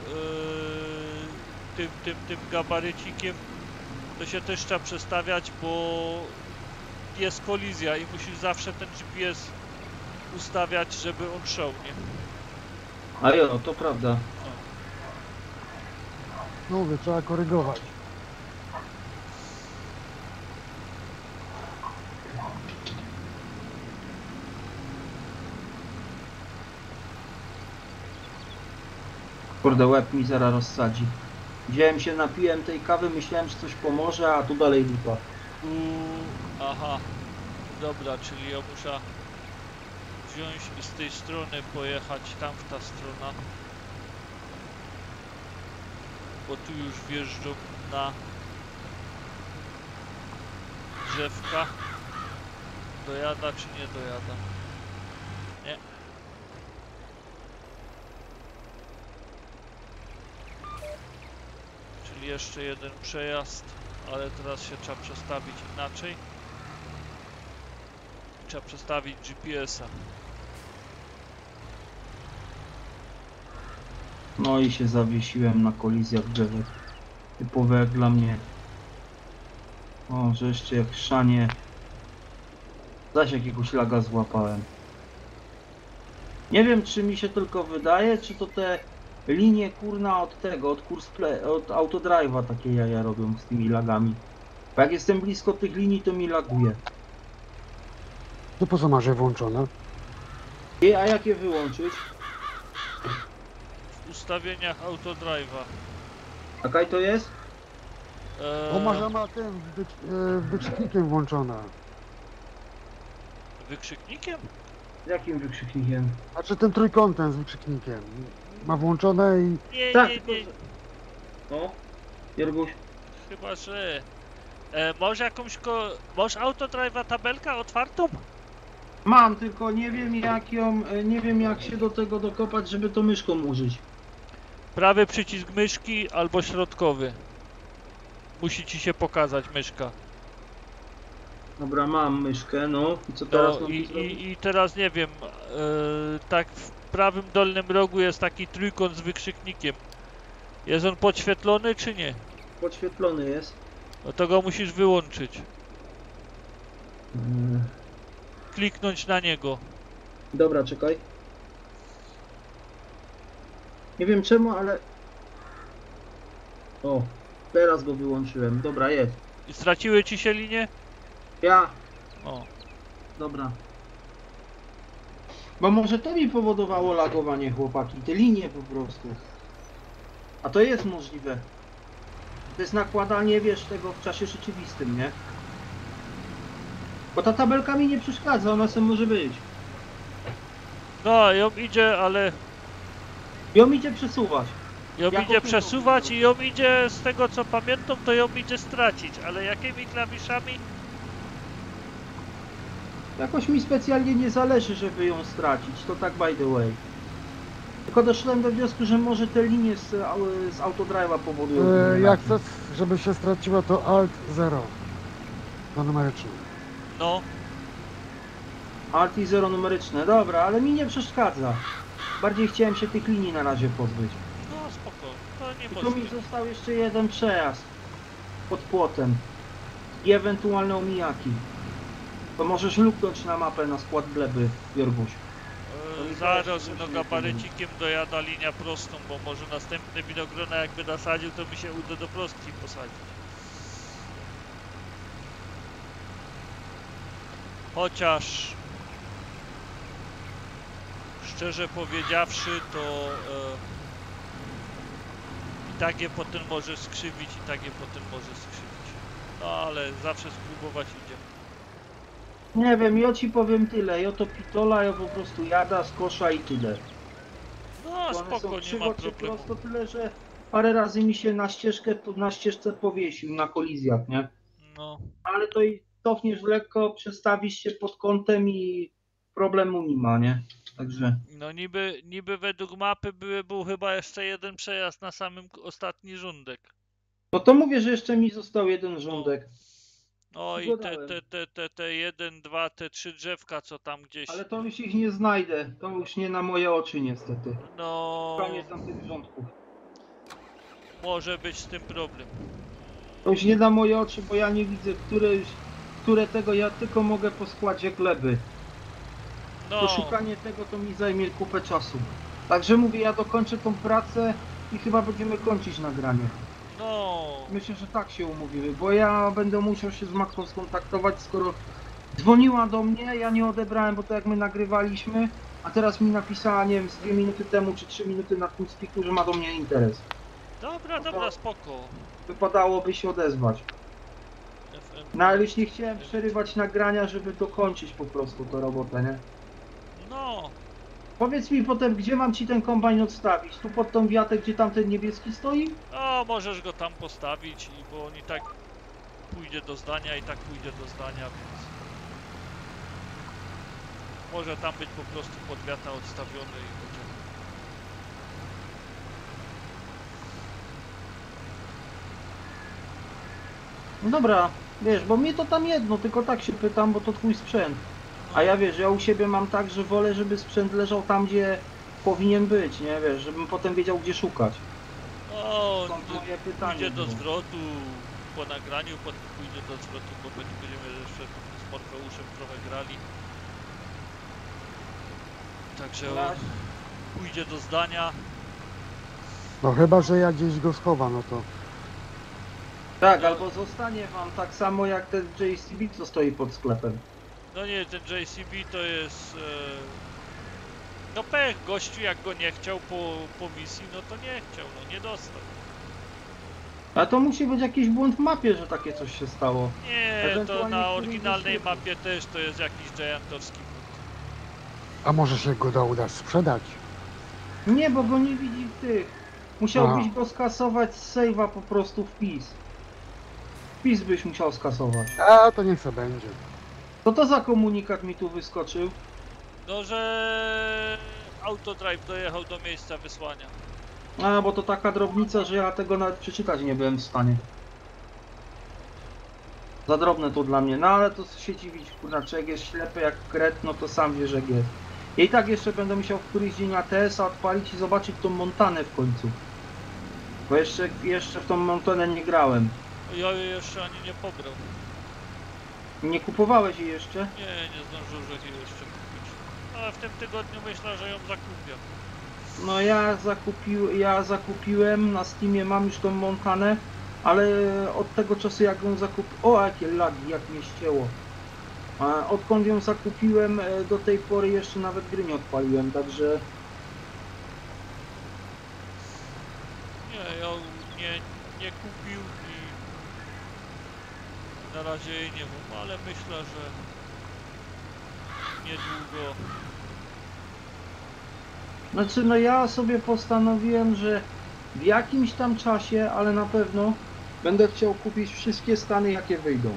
tym gabarycikiem, to się też trzeba przestawiać, bo jest kolizja i musisz zawsze ten GPS ustawiać, żeby on szał, nie? A jo, to prawda. No mówię, trzeba korygować. Kurde, łeb mi zaraz rozsadzi. Wziąłem się, napiłem tej kawy, myślałem, że coś pomoże, a tu dalej lipa. Aha. Dobra, czyli ja muszę wziąć i z tej strony pojechać tam w ta strona. Bo tu już wjeżdżą na drzewka. Dojada czy nie dojada? Nie. Czyli jeszcze jeden przejazd, ale teraz się trzeba przestawić inaczej. Trzeba przestawić GPS-a. No i się zawiesiłem na kolizjach drzewek. Typowe jak dla mnie. O, że jeszcze jak szanie. Zaś jakiegoś laga złapałem. Nie wiem, czy mi się tylko wydaje, czy to te linie kurna od tego, od autodrive'a takie jaja robią z tymi lagami. Bo jak jestem blisko tych linii, to mi laguje. To po co masz je włączone? A jak je wyłączyć? W ustawieniach autodrive'a. Jaka to jest? O, może ma tym wykrzyknikiem włączone. Wykrzyknikiem? Jakim wykrzyknikiem? Znaczy tym trójkątem z wykrzyknikiem. Ma włączone i... Nie, Tak, nie, tylko nie. że... No, Jorguś. Chyba, że... Masz jakąś masz autodrive'a tabelkę otwartą? Mam, tylko nie wiem jak ją, nie wiem jak się do tego dokopać, żeby to myszką użyć. Prawy przycisk myszki albo środkowy. Musi ci się pokazać myszka. Dobra, mam myszkę, no. I co teraz No mam tu zrobić? i teraz nie wiem, tak w prawym dolnym rogu jest taki trójkąt z wykrzyknikiem. Jest on podświetlony czy nie? Podświetlony jest. No to go musisz wyłączyć. Yy, Kliknąć na niego. Dobra, czekaj. Nie wiem czemu, ale... O, teraz go wyłączyłem. Dobra, jest. I straciły ci się linie? Ja, O. dobra. Bo może to mi powodowało lagowanie, chłopaki. Te linie po prostu. A to jest możliwe. To jest nakładanie, wiesz, tego w czasie rzeczywistym, nie? Bo ta tabelka mi nie przeszkadza, ona sobie może być. No, ją idzie, ale... Ją idzie przesuwać. Ją Jako idzie tylko przesuwać po i ją idzie, z tego co pamiętam, to ją idzie stracić. Ale jakimi klawiszami? Jakoś mi specjalnie nie zależy, żeby ją stracić, to tak by the way. Tylko doszedłem do wniosku, że może te linie z autodrive'a powodują... Jak chcesz, żeby się straciła, to Alt 0. To numeryczny. No. Alt i 0 numeryczne, dobra, ale mi nie przeszkadza. Bardziej chciałem się tych linii na razie pozbyć. No spoko, to nie I tu mi mocno. został jeszcze jeden przejazd pod płotem i ewentualne omijaki. To możesz luknąć na mapę na skład gleby, Jorguś. Zaraz no gabarycikiem dojada linia prostą, bo może następne winogrona jakby nasadził, to mi się uda do prostki posadzić. Chociaż szczerze powiedziawszy, to i tak je potem może skrzywić, i tak je potem może skrzywić. No ale zawsze spróbować idzie. Nie wiem, ja ci powiem tyle, ja to pitola, ja po prostu jada z kosza i tyle. No One spoko, są nie krzywo ma czy problemu. prosto, tyle że parę razy mi się na ścieżce powiesił, na kolizjach, nie? No. Ale to i cofniesz lekko, przestawisz się pod kątem i problemu nie ma, nie? Także... No niby według mapy był chyba jeszcze jeden przejazd na samym ostatni rządek. No to mówię, że jeszcze mi został jeden rządek. No i te 1, 2, te 3 drzewka, co tam gdzieś. Ale to już ich nie znajdę. To już nie na moje oczy niestety. No Koniec tam tych rządków. może być z tym problem. To już nie na moje oczy, bo ja nie widzę, które tego ja tylko mogę po składzie gleby. To No, szukanie tego to mi zajmie kupę czasu. Także mówię, ja dokończę tą pracę i chyba będziemy kończyć nagranie. no. Myślę, że tak się umówimy, bo ja będę musiał się z matką skontaktować, skoro dzwoniła do mnie, ja nie odebrałem, bo to jak my nagrywaliśmy, a teraz mi napisała, nie wiem, z 2 minuty temu czy 3 minuty na tym spiku, że ma do mnie interes. Dobra, spoko. Wypadałoby się odezwać. FM. No ale już nie chciałem przerywać nagrania, żeby dokończyć po prostu tę robotę, nie? No, Powiedz mi potem, gdzie mam ci ten kombajn odstawić? Tu pod tą wiatę, gdzie tam ten niebieski stoi? no możesz go tam postawić, bo on i tak pójdzie do zdania, i tak pójdzie do zdania, więc może tam być po prostu pod wiata odstawiony i będzie. No dobra, wiesz, bo mnie to tam jedno, tylko tak się pytam, bo to twój sprzęt. A ja wiesz, ja u siebie mam tak, że wolę, żeby sprzęt leżał tam, gdzie powinien być, nie wiesz, żebym potem wiedział, gdzie szukać. No, Stąd moje pytanie pójdzie do było. zwrotu po nagraniu, potem pójdzie do zwrotu, bo będziemy jeszcze z Morfeuszem trochę grali. Także pójdzie do zdania. No chyba, że ja gdzieś go schowa, no to... Tak, albo zostanie wam tak samo jak ten JCB, co stoi pod sklepem. No nie, ten JCB to jest... no pech, gościu jak go nie chciał po misji, no to nie chciał, no nie dostał. A to musi być jakiś błąd w mapie, że takie coś się stało. Nie, to Ewentualnie na któryś oryginalnej ze świetnych. mapie też to jest jakiś giantowski błąd. A może się go da uda sprzedać? Nie, bo go nie widzi w tych. Musiałbyś Aha. go skasować z save'a po prostu wpis. Wpis byś musiał skasować. A to niech se będzie. Co to za komunikat mi tu wyskoczył? No, że Autodrive dojechał do miejsca wysłania. A, bo to taka drobnica, że ja tego nawet przeczytać nie byłem w stanie. Za drobne to dla mnie, no ale to się dziwić, kurna, czy jak jest ślepy jak kret, no to sam wiesz jak jest. Ja i tak jeszcze będę musiał w któryś dzień ATS-a odpalić i zobaczyć tą Montanę w końcu. Bo jeszcze w tą Montanę nie grałem. Ja jej jeszcze ani nie pobrał. Nie kupowałeś jej jeszcze? Nie zdążył jej jeszcze kupić. Ale w tym tygodniu myślę, że ją zakupię. No ja zakupiłem, na Steamie mam już tą Montanę, ale od tego czasu jak ją zakupiłem... O, jakie lagi, jak mnie ścięło. A odkąd ją zakupiłem, do tej pory jeszcze nawet gry nie odpaliłem, także... Nie, ja nie kupił i na razie jej nie mam, ale myślę, że niedługo. Znaczy, no ja sobie postanowiłem, że w jakimś tam czasie, ale na pewno będę chciał kupić wszystkie stany, jakie wyjdą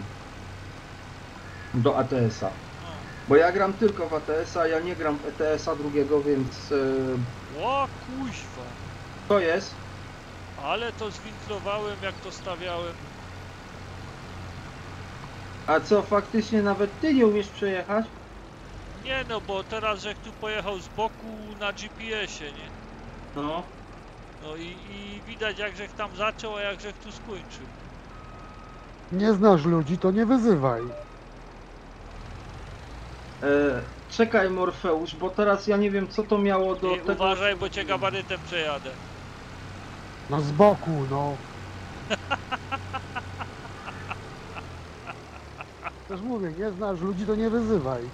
do ATS-a. No. Bo ja gram tylko w ATS-a, ja nie gram w ETS-a drugiego, więc O kuźwa! to jest. Ale to zwinklowałem jak to stawiałem. A co, faktycznie nawet ty nie umiesz przejechać? Nie no, bo teraz żech tu pojechał z boku na GPS-ie, nie? No. No i widać jak żech tam zaczął, a jak żech tu skończył. Nie znasz ludzi, to nie wyzywaj. Czekaj Morfeusz, bo teraz ja nie wiem co to miało do I tego... uważaj, bo cię gabarytem przejadę. No z boku, no. Też mówię, nie znasz ludzi, to nie wyzywaj.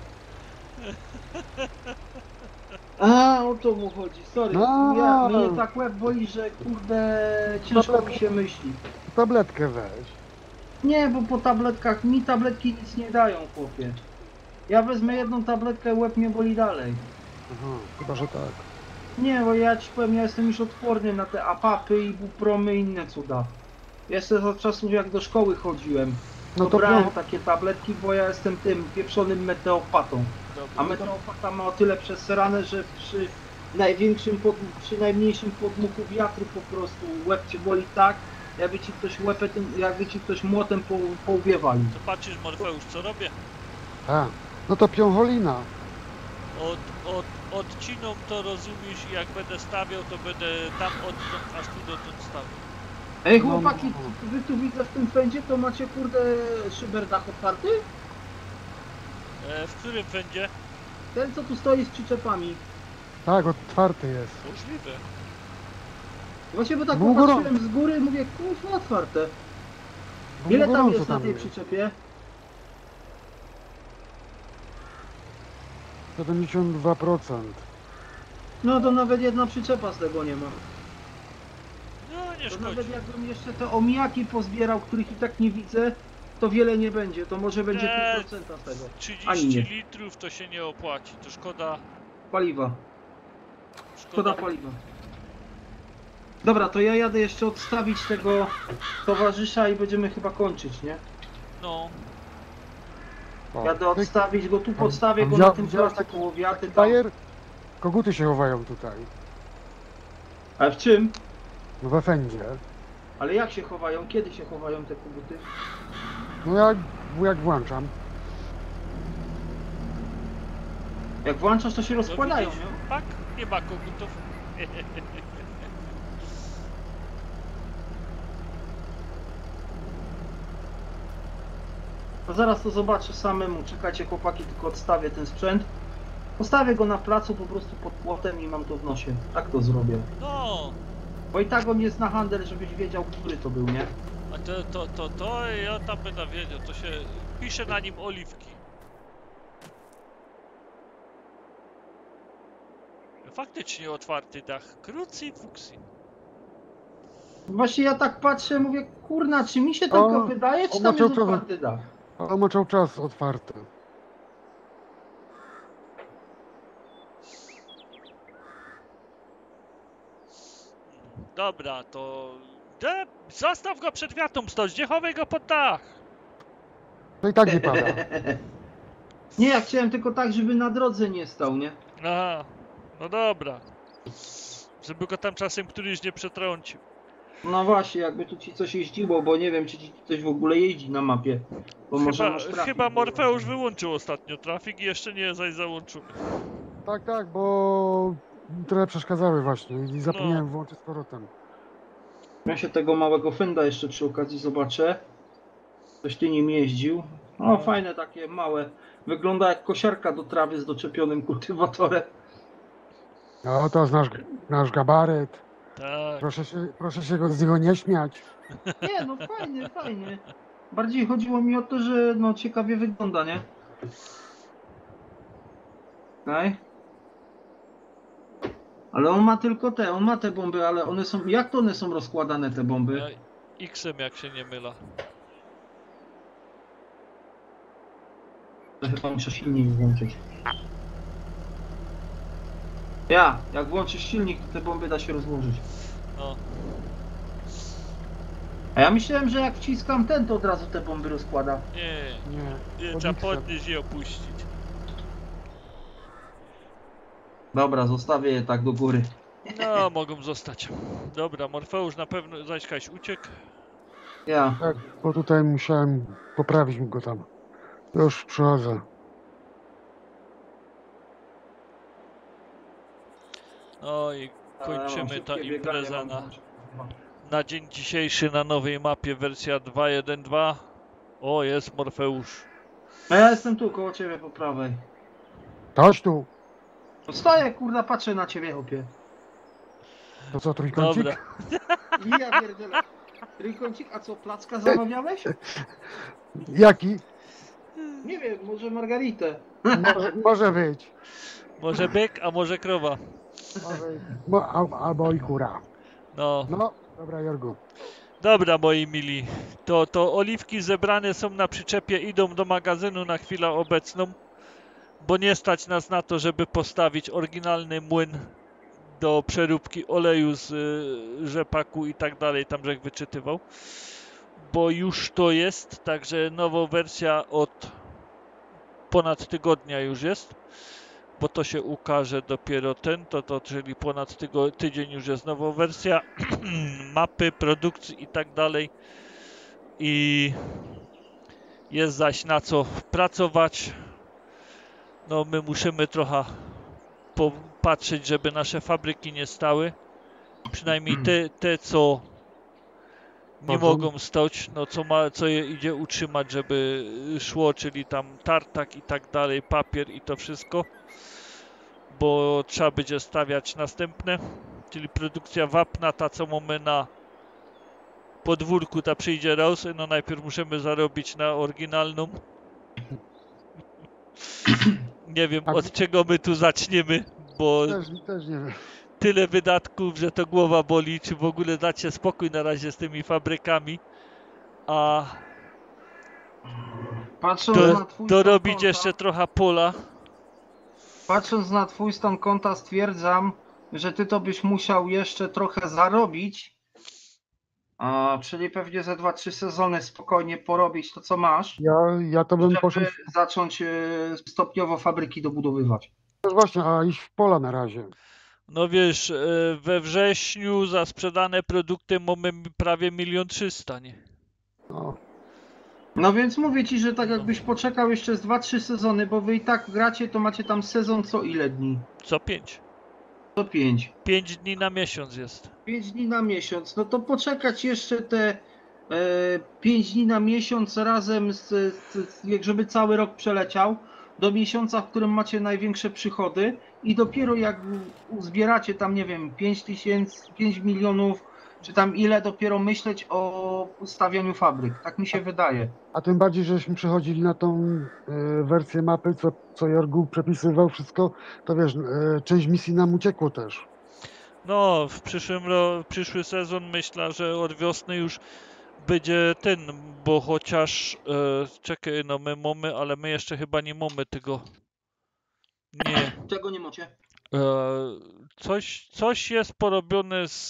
A, o to mu chodzi, sorry. No. Mnie tak łeb boli, że kurde ciężko mi się myśli. Tabletkę weź. Nie, bo po tabletkach, mi tabletki nic nie dają, chłopie. Ja wezmę jedną tabletkę, łeb mnie boli dalej. Aha, chyba, że tak. Nie, bo ja ci powiem, ja jestem już odporny na te apapy i bupromy i inne cuda. Jeszcze za czasów jak do szkoły chodziłem, No to to brałem takie tabletki, bo ja jestem tym pieprzonym meteopatą. A Dobra. meteopata ma o tyle przesrane, że przy najmniejszym podmuchu wiatru po prostu łeb cię boli tak, jakby ci ktoś młotem po łbie walił. Zobaczysz Morfeusz, co robię? A, no to piącholina. Odciną to rozumiesz i jak będę stawiał, to będę tam odtąd aż tu dotąd stawiał. Ej No, chłopaki, no. wy tu widzę w tym fędzie, to macie kurde szyberdach otwarty? W którym będzie? Ten co tu stoi z przyczepami. Tak, otwarty jest. Możliwe. Właśnie bo tak Było popatrzyłem z góry i mówię, kurwa otwarte. Bo Ile mu tam gorąco jest na tej przyczepie? 72%. No to nawet jedna przyczepa z tego nie ma. No nie To szkodzi. nawet jakbym jeszcze te omijaki pozbierał, których i tak nie widzę, to wiele nie będzie, to może będzie Nie. 0,5% z tego. 30 Ani nie. litrów to się nie opłaci, to szkoda. Paliwa. Szkoda paliwa. Dobra, to ja jadę jeszcze odstawić tego towarzysza i będziemy chyba kończyć, nie? No, O, Jadę ty- odstawić go, tu a podstawię go widział- na tym widziałeś placu taki koło wiaty tam. Bajer? Koguty się chowają tutaj. Ale w czym? No we fędzie. Ale jak się chowają? Kiedy się chowają te koguty? No jak włączam. Jak włączasz, to się no rozkładają, widzisz? nie? Tak, nie ma kogutów. No zaraz to zobaczę samemu. Czekajcie chłopaki, tylko odstawię ten sprzęt. Postawię go na placu po prostu pod płotem i mam to w nosie. Tak to zrobię. No, Bo i tak on jest na handel, żebyś wiedział, który to był, nie? a to ja tam będę wiedział, to się pisze na nim oliwki. Faktycznie otwarty dach, krucyfuksy. Właśnie ja tak patrzę, mówię, kurna, czy mi się tylko wydaje, czy tam omaczał jest czas- otwarty dach? Ale cały czas otwarty. Dobra, to... Zostaw go przed wiatą stać, nie chowaj go pod dach. No i tak nie pada. Nie, ja chciałem tylko tak, żeby na drodze nie stał, nie? Aha, no dobra. Żeby go tam czasem któryś nie przetrącił. No właśnie, jakby tu ci coś jeździło, bo nie wiem, czy ci coś w ogóle jeździ na mapie. Bo może masz trafik. Chyba Morfeusz wyłączył ostatnio trafik i jeszcze nie jest zaś załączony. Tak, bo trochę przeszkadzały właśnie i zapomniałem No. włączyć z powrotem. Ja się tego małego fenda jeszcze przy okazji zobaczę. Ktoś ty nim jeździł. O, No. fajne takie małe. Wygląda jak kosiarka do trawy z doczepionym kultywatorem. No to nasz gabaryt. Tak. Proszę się z niego nie śmiać. Nie, no fajnie, fajnie. Bardziej chodziło mi o to, że no ciekawie wygląda, nie? Okej. Ale on ma tylko on ma te bomby, ale one są, jak to one są rozkładane te bomby? X-em jak się nie myla. To chyba muszę silnik włączyć. Jak włączysz silnik, to te bomby da się rozłożyć. No. A ja myślałem, że jak wciskam ten, to od razu te bomby rozkłada. Nie, Pod trzeba X-em. podnieść i opuścić. Dobra, zostawię je tak do góry. No, mogą zostać. Dobra, Morfeusz na pewno zaś Kaś uciekł. Ja. Tak, bo tutaj musiałem poprawić go tam. Już przychodzę. No i kończymy Szybkie ta bieganie impreza mam. na dzień dzisiejszy na nowej mapie wersja 2.1.2. O, jest Morfeusz. No ja jestem tu, koło ciebie po prawej. Toż tu. No stoję, kurwa, patrzę na ciebie, chłopie. To co, trójkącik? Dobra. I ja pierdolę. Trójkącik, a co, placka zamawiałeś? Jaki? Nie wiem, może margaritę. Może być. Może byk, a może krowa. Albo i kura. No, No, dobra, Jorgu. dobra, moi mili. To oliwki zebrane są na przyczepie, idą do magazynu na chwilę obecną, bo nie stać nas na to, żeby postawić oryginalny młyn do przeróbki oleju z rzepaku i tak dalej, tam żech wyczytywał. Bo już to jest, także nowa wersja od ponad tygodnia już jest, bo to się ukaże dopiero czyli ponad tydzień już jest nowa wersja mapy, produkcji i tak dalej. I jest zaś na co pracować. No my musimy trochę popatrzeć, żeby nasze fabryki nie stały. Przynajmniej te co nie mogą stać, no co je idzie utrzymać, żeby szło, czyli tam tartak i tak dalej, papier i to wszystko, bo trzeba będzie stawiać następne, czyli produkcja wapna, ta co mamy na podwórku, ta przyjdzie raz, no najpierw musimy zarobić na oryginalną. Nie wiem, od czego my tu zaczniemy, bo Też nie wiem. tyle wydatków, że to głowa boli, czy w ogóle dacie spokój na razie z tymi fabrykami, a Patrząc na twój stan dorobić konta, jeszcze trochę pola. patrząc na twój stan konta, stwierdzam, że ty to byś musiał jeszcze trochę zarobić, czyli pewnie ze 2-3 sezony spokojnie porobić to, co masz, Ja to bym żeby poszedł zacząć stopniowo fabryki dobudowywać. też właśnie, a iść w pola na razie. No wiesz, we wrześniu za sprzedane produkty mamy prawie 1 300 000, nie? No, No więc mówię ci, że tak jakbyś poczekał jeszcze z 2-3 sezony, bo wy i tak gracie, to macie tam sezon co ile dni? Co 5. Co 5. 5 dni na miesiąc jest. 5 dni na miesiąc, no to poczekać jeszcze te 5 dni na miesiąc razem żeby cały rok przeleciał do miesiąca, w którym macie największe przychody i dopiero jak uzbieracie tam, nie wiem, 5 milionów, czy tam ile, dopiero myśleć o stawianiu fabryk. Tak mi się wydaje. a tym bardziej, żeśmy przechodzili na tą wersję mapy, co Jorgu przepisywał wszystko, to wiesz, część misji nam uciekło też. No, w przyszły sezon myślę, że od wiosny już będzie ten, bo chociaż czekaj, no my mamy, ale my jeszcze chyba nie mamy tego. Nie. Czego nie macie? Coś jest porobione z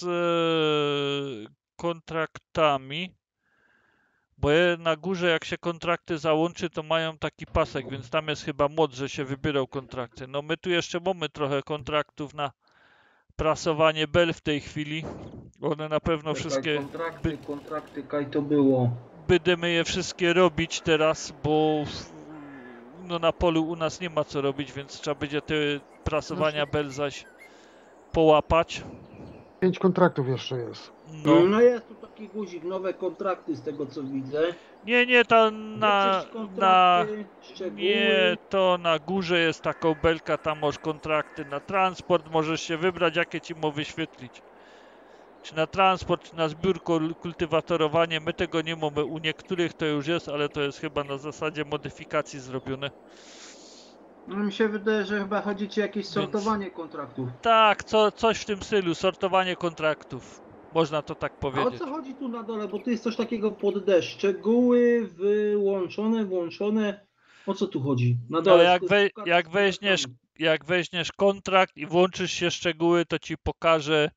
kontraktami, bo na górze jak się kontrakty załączy, to mają taki pasek, więc tam jest chyba mod, że się wybierał kontrakty. No my tu jeszcze mamy trochę kontraktów na prasowanie bel w tej chwili. One na pewno wszystkie... Kontrakty, kaj to było. Będziemy je wszystkie robić teraz, bo no na polu u nas nie ma co robić, więc trzeba będzie te prasowania bel zaś połapać. 5 kontraktów jeszcze jest. No jest tu taki guzik, nowe kontrakty z tego co widzę. Nie, to szczegóły. nie, to na górze jest taka belka, tam masz kontrakty na transport, możesz się wybrać, jakie ci ma wyświetlić. Czy na transport, czy na zbiórko, kultywatorowanie, my tego nie mamy, u niektórych to już jest, ale to jest chyba na zasadzie modyfikacji zrobione. No mi się wydaje, że chyba chodzi ci o jakieś sortowanie kontraktów. Tak, coś w tym stylu, sortowanie kontraktów. Można to tak A o powiedzieć. co chodzi tu na dole? Bo tu jest coś takiego pod D. Szczegóły wyłączone, włączone. O co tu chodzi? Na No dole. jak weźmiesz kontrakt i włączysz się szczegóły, to ci pokaże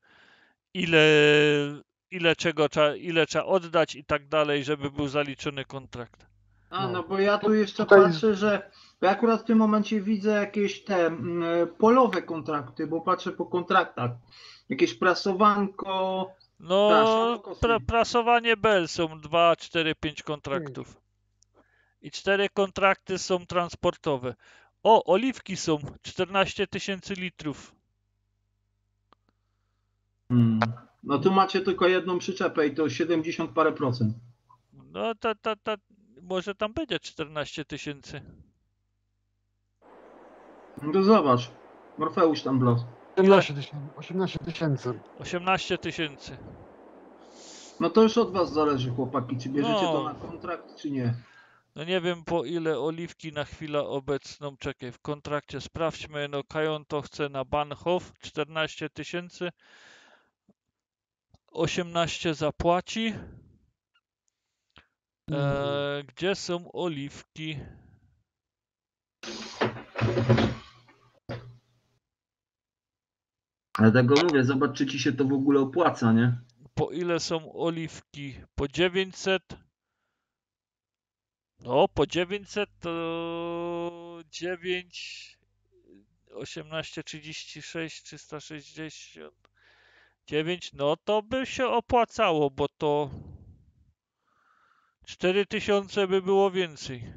ile trzeba oddać i tak dalej, żeby był zaliczony kontrakt. No bo ja tu jeszcze patrzę, że ja akurat w tym momencie widzę jakieś te polowe kontrakty, bo patrzę po kontraktach. Jakieś prasowanko. No, prasowanie bel są 2, 4, 5 kontraktów. I 4 kontrakty są transportowe. O, oliwki są 14 000 litrów. No tu macie tylko jedną przyczepę i to 70 parę procent. No może tam będzie 14 000. No to zobacz. Morfeusz tam blok. 18 tysięcy. 18 000. No to już od was zależy, chłopaki, czy bierzecie No. to na kontrakt, czy nie. No nie wiem po ile oliwki na chwilę obecną, czekaj, w kontrakcie sprawdźmy, no Kajon to chce na Bahnhof 14 000, 18 zapłaci. Gdzie są oliwki? Ale tego mówię, zobacz, czy ci się to w ogóle opłaca, nie? Po ile są oliwki? Po 900? No, po 900 to 9, 18, 36, 369, no to by się opłacało, bo to 4000 by było więcej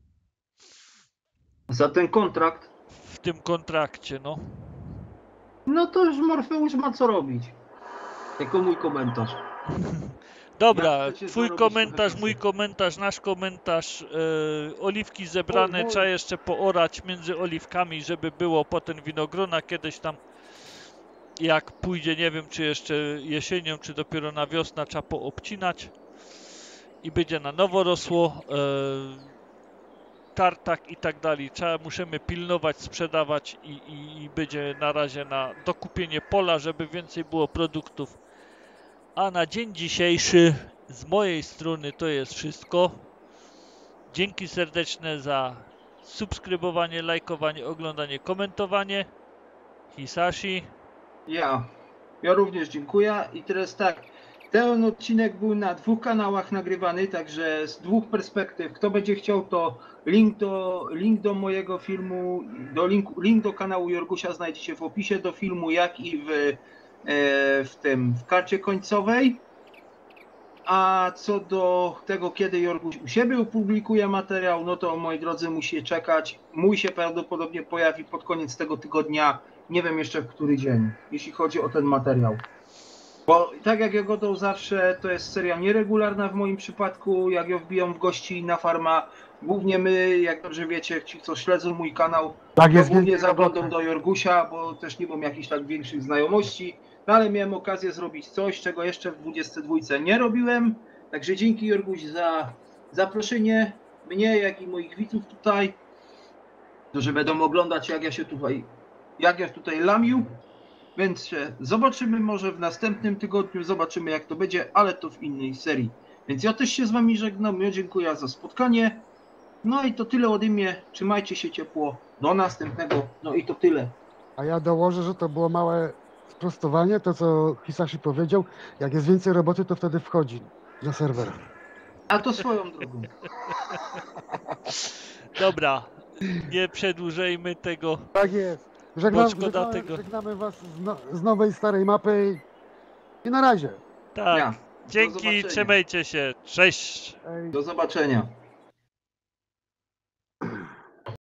Za ten kontrakt, w tym kontrakcie, no. no to już Morfeusz ma co robić. Jako mój komentarz. Dobra, Jak chcecie twój zarobić komentarz, trochę mój kasy? komentarz, nasz komentarz. Oliwki zebrane, trzeba jeszcze poorać między oliwkami, żeby było potem winogrona kiedyś tam. Jak pójdzie, nie wiem czy jeszcze jesienią, czy dopiero na wiosnę, trzeba poobcinać i będzie na nowo rosło. Tartak i tak dalej. Musimy pilnować, sprzedawać i będzie na razie na dokupienie pola, żeby więcej było produktów. A na dzień dzisiejszy z mojej strony to jest wszystko. Dzięki serdeczne za subskrybowanie, lajkowanie, oglądanie, komentowanie. Hisashi. Ja również dziękuję i teraz tak, ten odcinek był na 2 kanałach nagrywany, także z 2 perspektyw. Kto będzie chciał, to link do mojego filmu, link do kanału Jorgusia znajdziecie w opisie do filmu, jak i w karcie końcowej. A co do tego, kiedy Jorguś u siebie opublikuje materiał, no to moi drodzy, musicie czekać. Mój się prawdopodobnie pojawi pod koniec tego tygodnia. Nie wiem jeszcze w który dzień, jeśli chodzi o ten materiał. Bo tak jak Jagodą zawsze, to jest seria nieregularna w moim przypadku, jak ją wbiją w gości na farma. Głównie my, jak dobrze wiecie, ci co śledzą mój kanał, Tak to jest, głównie więcej zaglądam roboty. do Jorgusia, bo też nie mam jakichś tak większych znajomości. No ale miałem okazję zrobić coś, czego jeszcze w 22 nie robiłem. Także dzięki Jorguś za zaproszenie mnie, jak i moich widzów tutaj, że będą oglądać jak ja tutaj lamił. Więc zobaczymy może w następnym tygodniu, zobaczymy jak to będzie, ale to w innej serii. Więc ja też się z wami żegnam, ja dziękuję za spotkanie. No i to tyle ode mnie, trzymajcie się ciepło, do następnego, no i to tyle. A ja dołożę, że to było małe sprostowanie, to co Hisashi powiedział. Jak jest więcej roboty, to wtedy wchodzi na serwer. A to swoją drogą. Dobra, nie przedłużajmy tego. Tak jest. Bo szkoda tego. Żegnamy was z nowej, starej mapy i na razie. Tak, Ja, do dzięki, zobaczenia. trzymajcie się, cześć. Ej. Do zobaczenia.